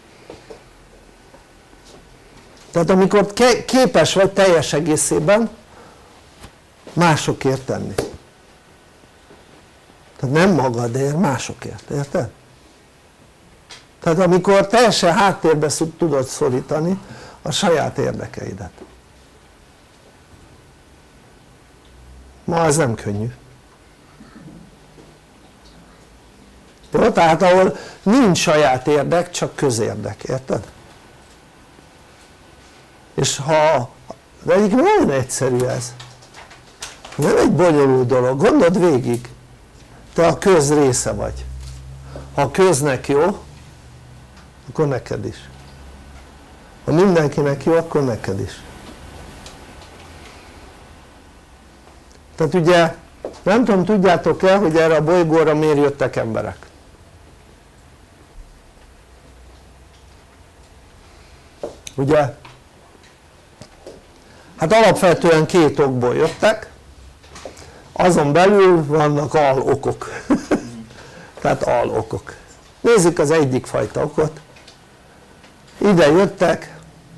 Tehát amikor képes vagy teljes egészében másokért tenni. Tehát nem magadért, másokért, érted? Tehát amikor teljesen háttérbe tudod szorítani a saját érdekeidet. Ma ez nem könnyű. Jó? Tehát ahol nincs saját érdek, csak közérdek, érted? És de egyébként nagyon egyszerű ez. Nem egy bonyolult dolog, gondold végig. Te a köz része vagy. Ha a köznek jó, akkor neked is. Ha mindenkinek jó, akkor neked is. Tehát ugye, nem tudom, tudjátok-e, hogy erre a bolygóra miért jöttek emberek? Ugye? Hát alapvetően két okból jöttek, azon belül vannak alokok. Tehát alokok. Nézzük az egyik fajta okot. Ide jöttek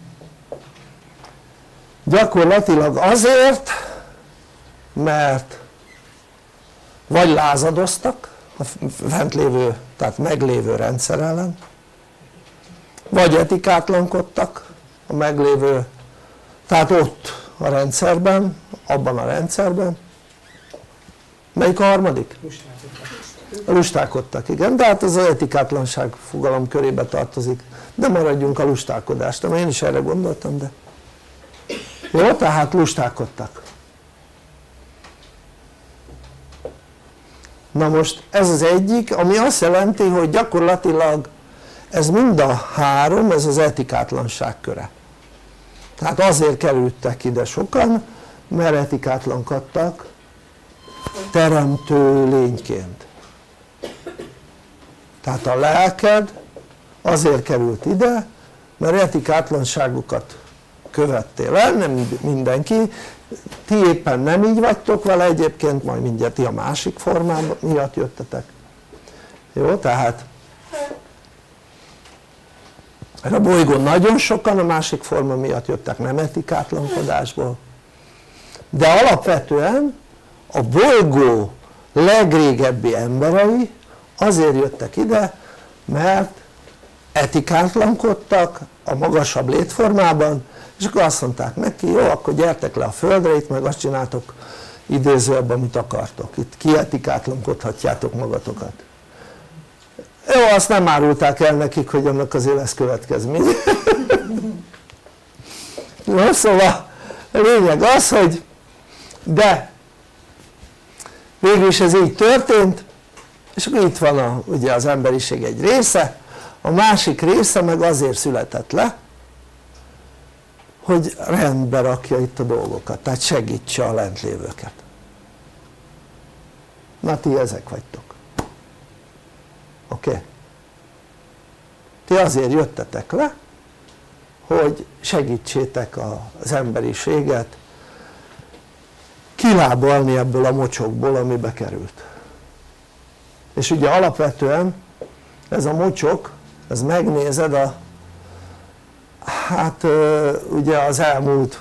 gyakorlatilag azért, mert vagy lázadoztak a fent lévő, tehát meglévő rendszer ellen, vagy etikátlankodtak a meglévő, tehát ott a rendszerben, abban a rendszerben. Melyik a harmadik? Lustálkodtak, igen, de hát ez az etikátlanság fogalom körébe tartozik, de maradjunk a lustálkodást, mert én is erre gondoltam, de jó, tehát lustálkodtak. Na most ez az egyik, ami azt jelenti, hogy gyakorlatilag ez mind a három, ez az etikátlanság köre. Tehát azért kerültek ide sokan, mert etikátlankodtak teremtő lényként. Tehát a lelked azért került ide, mert etikátlanságokat követtél el, nem mindenki, ti éppen nem így vagytok vele egyébként, majd mindjárt ti a másik formában miatt jöttetek. Jó, tehát a bolygón nagyon sokan a másik forma miatt jöttek, nem etikátlankodásból, de alapvetően a bolygó legrégebbi emberei azért jöttek ide, mert etikátlankodtak a magasabb létformában, és akkor azt mondták neki, jó, akkor gyertek le a földre, itt meg azt csináltok idézőben, amit akartok, itt kietikátlankodhatjátok magatokat. Jó, azt nem árulták el nekik, hogy annak azért lesz következmény. Jó, szóval a lényeg az, hogy de végül is ez így történt, és akkor itt van ugye az emberiség egy része, a másik része meg azért született le, hogy rendbe rakja itt a dolgokat, tehát segítse a lentlévőket. Na ti ezek vagytok, oké? Ti azért jöttetek le, hogy segítsétek az emberiséget kilábalni ebből a mocsokból, amibe került. És ugye alapvetően ez a mocsok, ez megnézed hát ugye az elmúlt,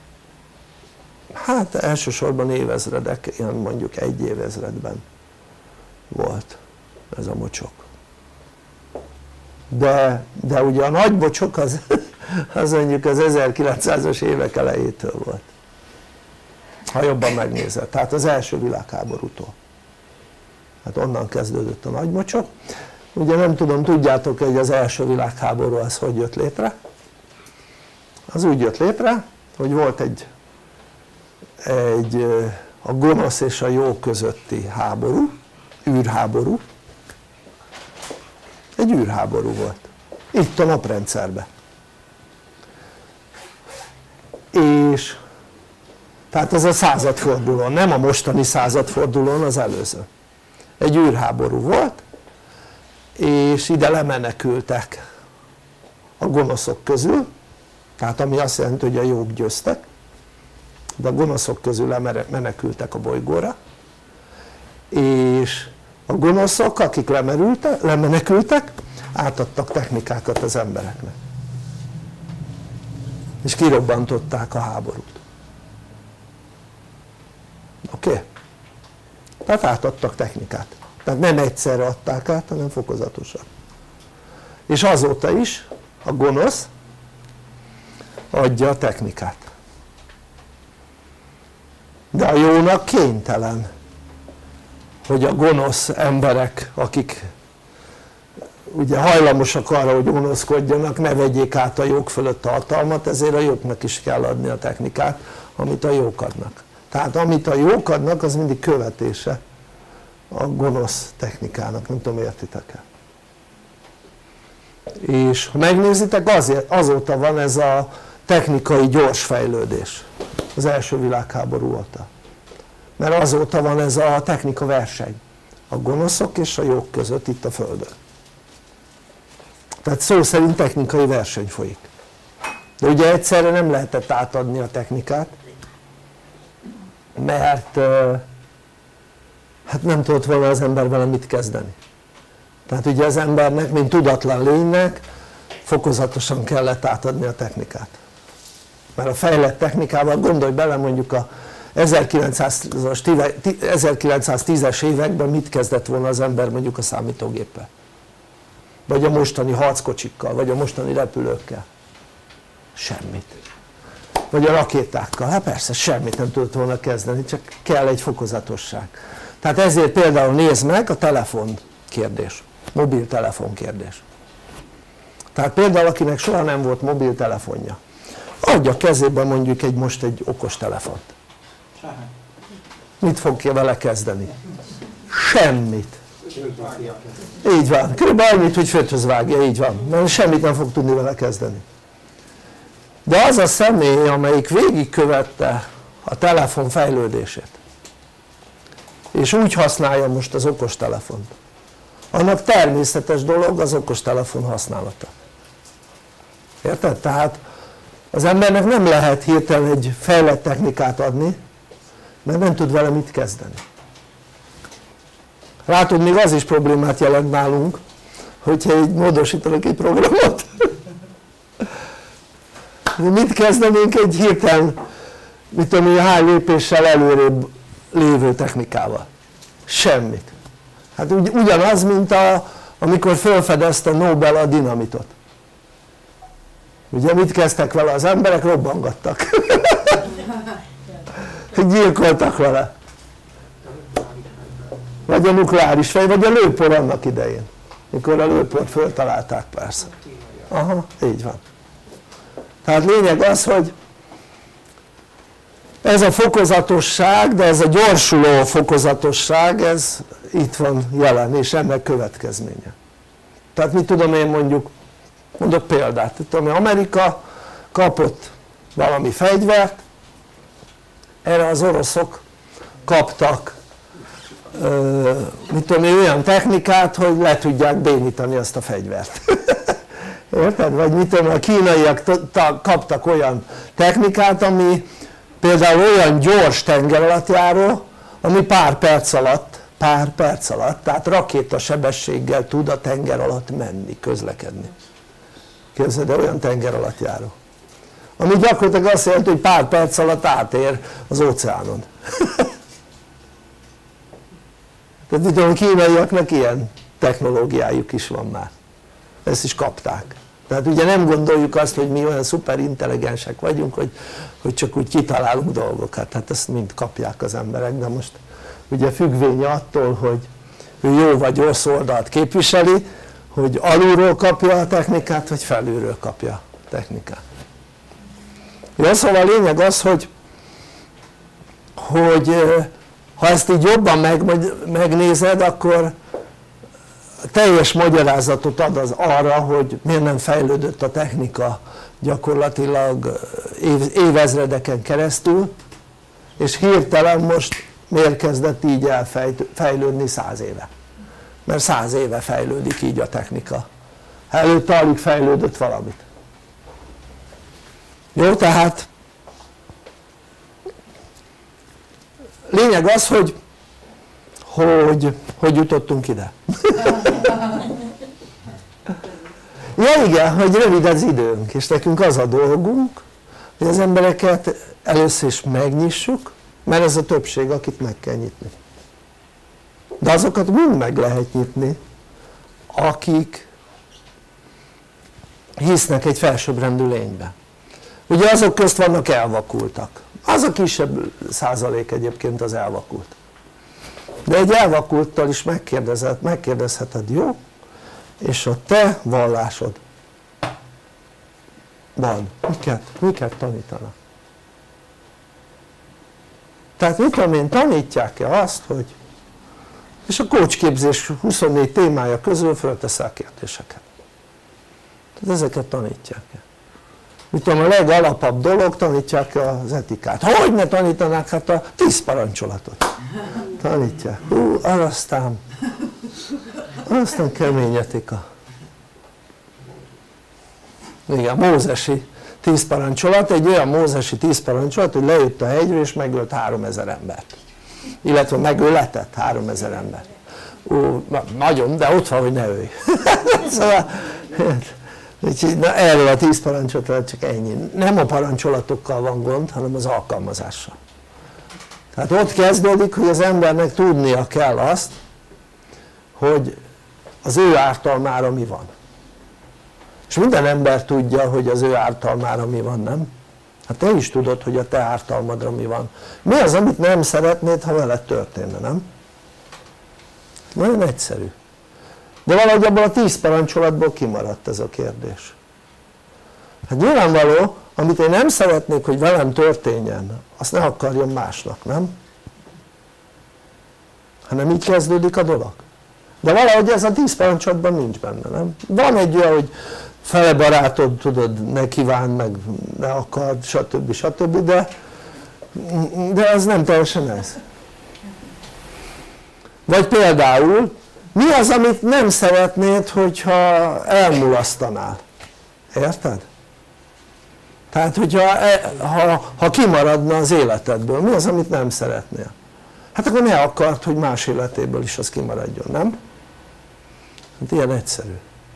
hát elsősorban évezredek, ilyen mondjuk egy évezredben volt ez a mocsok. De ugye a nagy mocsok az mondjuk az 1900-as évek elejétől volt, ha jobban megnézed, tehát az első világháborútól. Hát onnan kezdődött a nagy mocsok. Ugye nem tudom, tudjátok, hogy az első világháború az hogy jött létre? Az úgy jött létre, hogy volt a gonosz és a jó közötti háború, űrháború. Egy űrháború volt, itt a naprendszerben. És tehát ez a századfordulón, nem a mostani századfordulón, az előző. Egy űrháború volt, és ide lemenekültek a gonoszok közül, tehát ami azt jelenti, hogy a jók győztek, de a gonoszok közül lemenekültek a bolygóra, és a gonoszok, akik lemenekültek, átadtak technikákat az embereknek, és kirobbantották a háborút. Oké? Tehát átadtak technikát, tehát nem egyszerre adták át, hanem fokozatosan. És azóta is a gonosz adja a technikát, de a jónak kénytelen, hogy a gonosz emberek, akik ugye hajlamosak arra, hogy gonoszkodjanak, ne vegyék át a jók fölött a hatalmat, ezért a jóknak is kell adni a technikát, amit a jók adnak. Tehát amit a jók adnak, az mindig követése a gonosz technikának, nem tudom, értitek-e? És ha megnézitek, azóta van ez a technikai gyors fejlődés az első világháború óta, mert azóta van ez a technika verseny a gonoszok és a jók között itt a Földön. Tehát szó szerint technikai verseny folyik, de ugye egyszerre nem lehetett átadni a technikát, mert hát nem tudott volna az ember vele mit kezdeni. Tehát ugye az embernek, mint tudatlan lénynek fokozatosan kellett átadni a technikát, mert a fejlett technikával, gondolj bele, mondjuk a 1910-es években mit kezdett volna az ember mondjuk a számítógéppel, vagy a mostani harckocsikkal, vagy a mostani repülőkkel? Semmit. Vagy a rakétákkal? Hát persze, semmit nem tudott volna kezdeni, csak kell egy fokozatosság. Tehát ezért például nézd meg a telefon kérdés, mobiltelefon kérdés. Tehát például akinek soha nem volt mobiltelefonja, adja kezébe mondjuk most egy okos telefont. Mit fogja vele kezdeni? Semmit. Így van, körülbelül annyit, hogy földhöz vágja, így van, mert semmit nem fog tudni vele kezdeni. De az a személy, amelyik végigkövette a telefon fejlődését, és úgy használja most az okostelefont, annak természetes dolog az okostelefon használata. Érted? Tehát az embernek nem lehet hirtelen egy fejlett technikát adni, mert nem tud vele mit kezdeni. Látod, még az is problémát jelent nálunk, hogyha így módosítanak egy programot. Mit kezdenénk egy hirtelen, mit tudom, hány lépéssel előrébb lévő technikával? Semmit. Hát ugyanaz, mint amikor felfedezte Nobel a dinamitot. Ugye mit kezdtek vele az emberek? Robbangattak. Gyilkoltak vele. Vagy a nukleáris fej, vagy a lőpor annak idején, mikor a lőport föltalálták, persze. Aha, így van. Tehát lényeg az, hogy ez a fokozatosság, de ez a gyorsuló fokozatosság, ez itt van jelen, és ennek következménye. Tehát mit tudom én, mondok példát, tudom, Amerika kapott valami fegyvert, erre az oroszok kaptak mit tudom én, olyan technikát, hogy le tudják bénítani azt a fegyvert. Érted? Vagy mit tudom, a kínaiak kaptak olyan technikát, ami például olyan gyors tengeralattjáró, ami pár perc alatt, tehát rakétasebességgel tud a tenger alatt menni, közlekedni. Képzeld, de olyan tengeralattjáró. Ami gyakorlatilag azt jelenti, hogy pár perc alatt átér az óceánon. Tehát mit tudom, a kínaiaknak ilyen technológiájuk is van már. Ezt is kapták. Tehát ugye nem gondoljuk azt, hogy mi olyan szuper intelligensek vagyunk, hogy csak úgy kitalálunk dolgokat. Hát ezt mind kapják az emberek, de most ugye függvénye attól, hogy ő jó vagy rossz oldalt képviseli, hogy alulról kapja a technikát, vagy felülről kapja a technikát. Jó, szóval a lényeg az, hogy ha ezt így jobban megnézed, akkor teljes magyarázatot ad az arra, hogy miért nem fejlődött a technika gyakorlatilag évezredeken keresztül, és hirtelen most miért kezdett így elfejlődni 100 éve. Mert 100 éve fejlődik így a technika. Előtte alig fejlődött valamit. Jó, tehát lényeg az, hogy jutottunk ide. Ja igen, hogy rövid az időnk, és nekünk az a dolgunk, hogy az embereket először is megnyissuk, mert ez a többség, akit meg kell nyitni. De azokat mind meg lehet nyitni, akik hisznek egy felsőbbrendű lénybe. Ugye azok közt vannak elvakultak. Az a kisebb százalék egyébként az elvakult. De egy elvakulttal is megkérdezheted, jó? És a te vallásod van. Miket tanítanak? Tehát mit tudom én, tanítják-e azt, hogy és a coachképzés 24 témája közül fölteszel kérdéseket. Tehát ezeket tanítják-e? Mit tudom, a legalapabb dolog, tanítják az etikát. Hogy ne tanítanák? Hát a 10 parancsolatot tanítják. Aztán kemény etika. Igen, mózesi 10 parancsolat, egy olyan mózesi 10 parancsolat, hogy lejött a hegyről és megölt 3000 embert. Illetve megöletett 3000 embert. Nagyon, de ott van, hogy ne ölj. Szóval, na, erről a 10 parancsolatról csak ennyi. Nem a parancsolatokkal van gond, hanem az alkalmazással. Tehát ott kezdődik, hogy az embernek tudnia kell azt, hogy az ő ártalmára mi van. És minden ember tudja, hogy az ő ártalmára mi van, nem? Hát te is tudod, hogy a te ártalmadra mi van. Mi az, amit nem szeretnéd, ha veled történne, nem? Nagyon egyszerű. De valahogy abból a 10 parancsolatból kimaradt ez a kérdés. Hát nyilvánvaló, amit én nem szeretnék, hogy velem történjen, azt ne akarjon másnak, nem? Hanem így kezdődik a dolog. De valahogy ez a 10 parancsolatban nincs benne, nem? Van egy olyan, hogy fele barátod, tudod, ne kíván, meg ne akard, stb. De az nem teljesen ez. Vagy például, mi az, amit nem szeretnéd, hogyha elmulasztanál? Érted? Tehát, ha kimaradna az életedből, mi az, amit nem szeretnél? Hát akkor ne akart, hogy más életéből is az kimaradjon, nem? Hát ilyen egyszerű.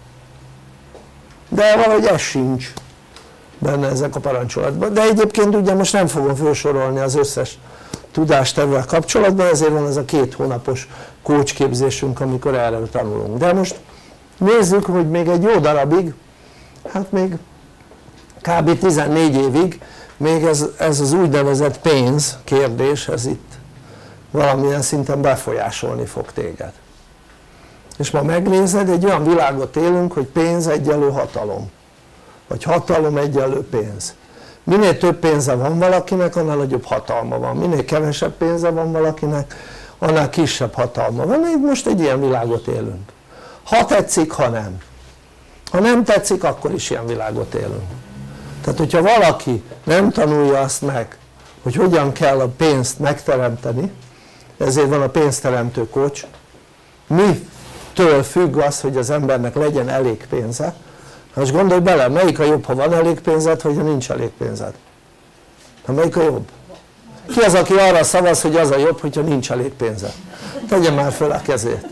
De valahogy ez sincs benne ezek a parancsolatban. De egyébként ugye most nem fogom felsorolni az összes tudást ebben kapcsolatban, ezért van ez a 2 hónapos coachképzésünk, amikor erről tanulunk. De most nézzük, hogy még egy jó darabig, hát még kb. 14 évig még ez az úgynevezett pénz kérdés, ez itt valamilyen szinten befolyásolni fog téged. És ma megnézed, egy olyan világot élünk, hogy pénz egyenlő hatalom, vagy hatalom egyenlő pénz. Minél több pénze van valakinek, annál nagyobb hatalma van. Minél kevesebb pénze van valakinek, annál kisebb hatalma van. Most egy ilyen világot élünk. Ha tetszik, ha nem. Ha nem tetszik, akkor is ilyen világot élünk. Tehát hogyha valaki nem tanulja azt meg, hogy hogyan kell a pénzt megteremteni, ezért van a pénzteremtő coach, mitől függ az, hogy az embernek legyen elég pénze? Most gondolj bele, melyik a jobb, ha van elég pénzed, vagy ha nincs elég pénzed? Melyik a jobb? Ki az, aki arra szavaz, hogy az a jobb, hogyha nincs elég pénze? Tegye már föl a kezét.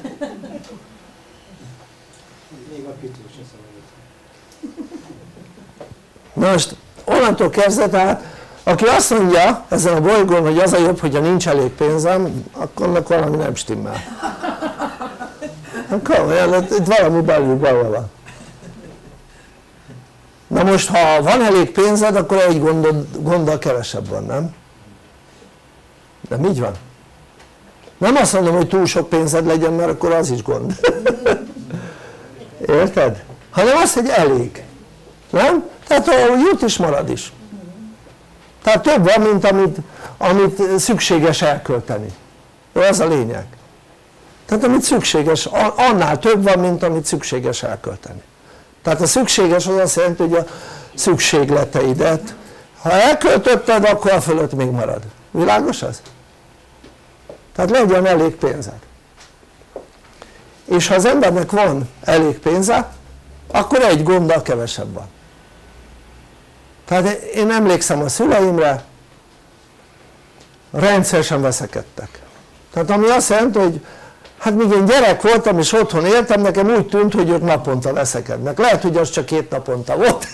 Még a pitó se szavazott. Na most onnantól kezdve, tehát aki azt mondja ezen a bolygón, hogy az a jobb, hogyha nincs elég pénzem, akkor annak valami nem stimmel. Komolyan, itt valami belül van. Na most ha van elég pénzed, akkor egy gonddal kevesebb van, nem? Nem így van? Nem azt mondom, hogy túl sok pénzed legyen, mert akkor az is gond. Érted? Hanem az, hogy elég. Nem? Tehát ahol jut is, marad is. Tehát több van, mint amit szükséges elkölteni. Az a lényeg. Tehát amit szükséges, annál több van, mint amit szükséges elkölteni. Tehát a szükséges az azt jelenti, hogy a szükségleteidet, ha elköltötted, akkor a fölött még marad. Világos az? Tehát legyen elég pénzed. És ha az embernek van elég pénze, akkor egy gonddal kevesebb van. Tehát én emlékszem a szüleimre, rendszeresen veszekedtek. Tehát ami azt jelenti, hogy hát míg én gyerek voltam és otthon éltem, nekem úgy tűnt, hogy ők naponta veszekednek. Lehet, hogy az csak 2 naponta volt.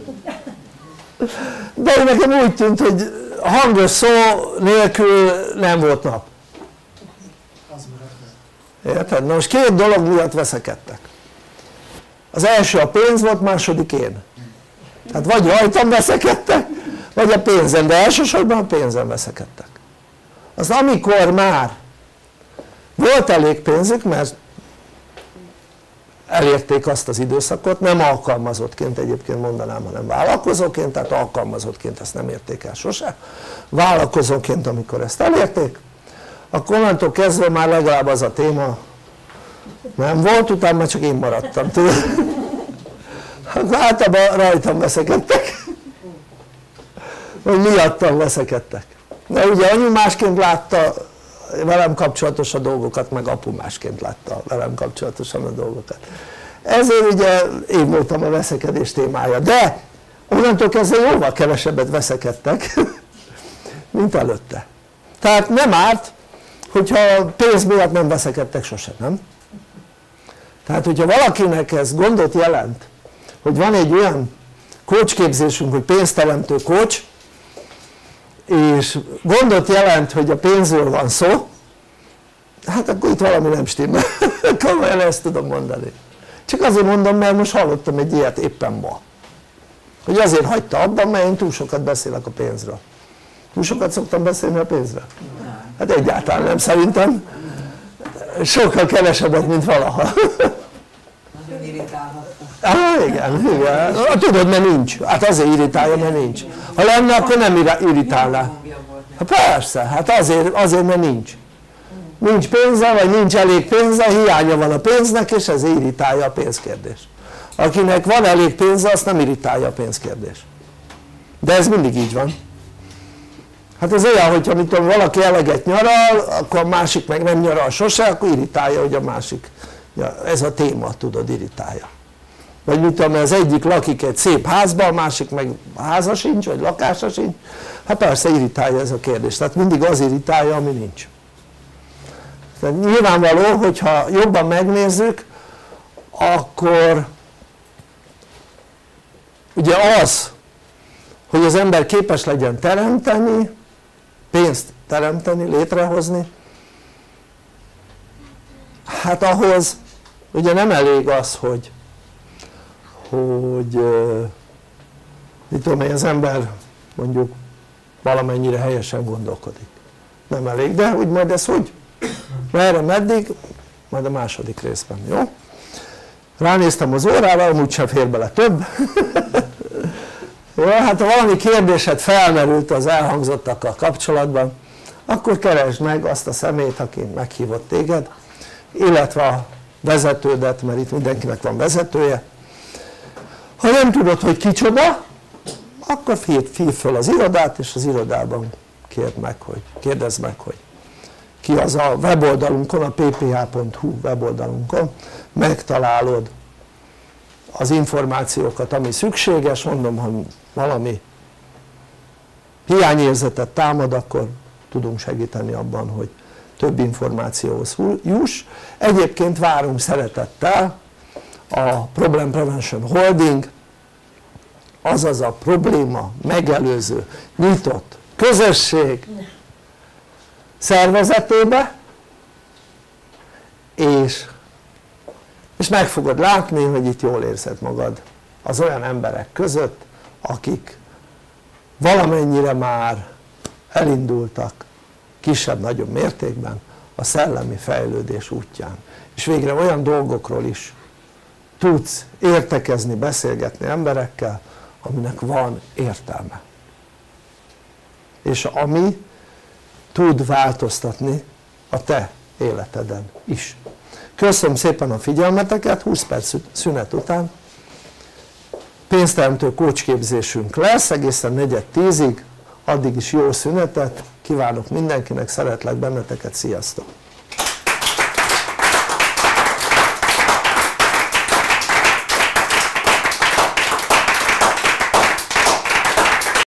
De nekem úgy tűnt, hogy hangos szó nélkül nem volt nap. Érted? Na most 2 dolog miatt veszekedtek. Az első a pénz volt, második én. Tehát vagy rajtam veszekedtek, vagy a pénzem, de elsősorban a pénzem veszekedtek. Az amikor már volt elég pénzük, mert elérték azt az időszakot, nem alkalmazottként egyébként mondanám, hanem vállalkozóként, tehát alkalmazottként ezt nem érték el sose, vállalkozóként amikor ezt elérték, akkor onnantól kezdve már legalább az a téma nem volt, utána már csak én maradtam, tudod? Általában rajtam veszekedtek, vagy miattam veszekedtek. De ugye anyu másként látta velem kapcsolatos a dolgokat, meg apu másként látta velem kapcsolatosan a dolgokat. Ezért ugye én voltam a veszekedés témája, de onnantól kezdve jóval kevesebbet veszekedtek, mint előtte. Tehát nem árt, hogyha pénz miatt nem veszekedtek sosem, nem? Tehát hogyha valakinek ez gondot jelent, hogy van egy olyan coachképzésünk, hogy pénzteremtő coach, és gondot jelent, hogy a pénzről van szó, hát akkor itt valami nem stimmel. Komolyan ezt tudom mondani. Csak azért mondom, mert most hallottam egy ilyet éppen ma. Hogy azért hagyta abban, mert én túl sokat beszélek a pénzről. Túl sokat szoktam beszélni a pénzről? Hát egyáltalán nem, szerintem. Sokkal kevesebbet, mint valaha. Nagyon irritálhatta. Igen. Tudod, mert nincs. Hát azért irritálja, mert nincs. Ha lenne, akkor nem irritálná. Hát persze, hát azért, mert nincs. Nincs pénze, vagy nincs elég pénze, hiánya van a pénznek, és ez irritálja a pénzkérdés. Akinek van elég pénze, azt nem irritálja a pénzkérdés. De ez mindig így van. Hát ez olyan, hogyha mit tudom, valaki eleget nyaral, akkor a másik meg nem nyaral sose, akkor irritálja, hogy a másik, ja, ez a téma, tudod, irritálja. Vagy mit tudom, az egyik lakik egy szép házban, a másik meg háza sincs, vagy lakása sincs, hát persze irritálja ez a kérdés, tehát mindig az irritálja, ami nincs. Tehát nyilvánvaló, hogyha jobban megnézzük, akkor ugye az, hogy az ember képes legyen teremteni, pénzt teremteni, létrehozni, hát ahhoz ugye nem elég az, hogy mit tudom én, az ember mondjuk valamennyire helyesen gondolkodik. Nem elég, de hogy majd ez hogy? Merre, meddig? Majd a második részben, jó? Ránéztem az órára, amúgy sem fér bele több. Jó, hát ha valami kérdésed felmerült az elhangzottakkal kapcsolatban, akkor keresd meg azt a személyt, aki meghívott téged, illetve a vezetődet, mert itt mindenkinek van vezetője. Ha nem tudod, hogy kicsoda, akkor hívd föl az irodát, és az irodában kérdezd meg, hogy ki az a weboldalunkon, a pph.hu weboldalunkon megtalálod az információkat, ami szükséges. Mondom, ha valami hiányérzetet támad, akkor tudunk segíteni abban, hogy több információhoz juss. Egyébként várunk szeretettel a Problem Prevention Holding, azaz a probléma megelőző nyitott közösség szervezetébe, és meg fogod látni, hogy itt jól érzed magad az olyan emberek között, akik valamennyire már elindultak kisebb-nagyobb mértékben a szellemi fejlődés útján, és végre olyan dolgokról is tudsz értekezni, beszélgetni emberekkel, aminek van értelme, és ami tud változtatni a te életeden is. Köszönöm szépen a figyelmeteket, 20 perc szünet után pénzteremtő coachképzésünk lesz egészen 9:10-ig, addig is jó szünetet kívánok mindenkinek, szeretlek benneteket, sziasztok!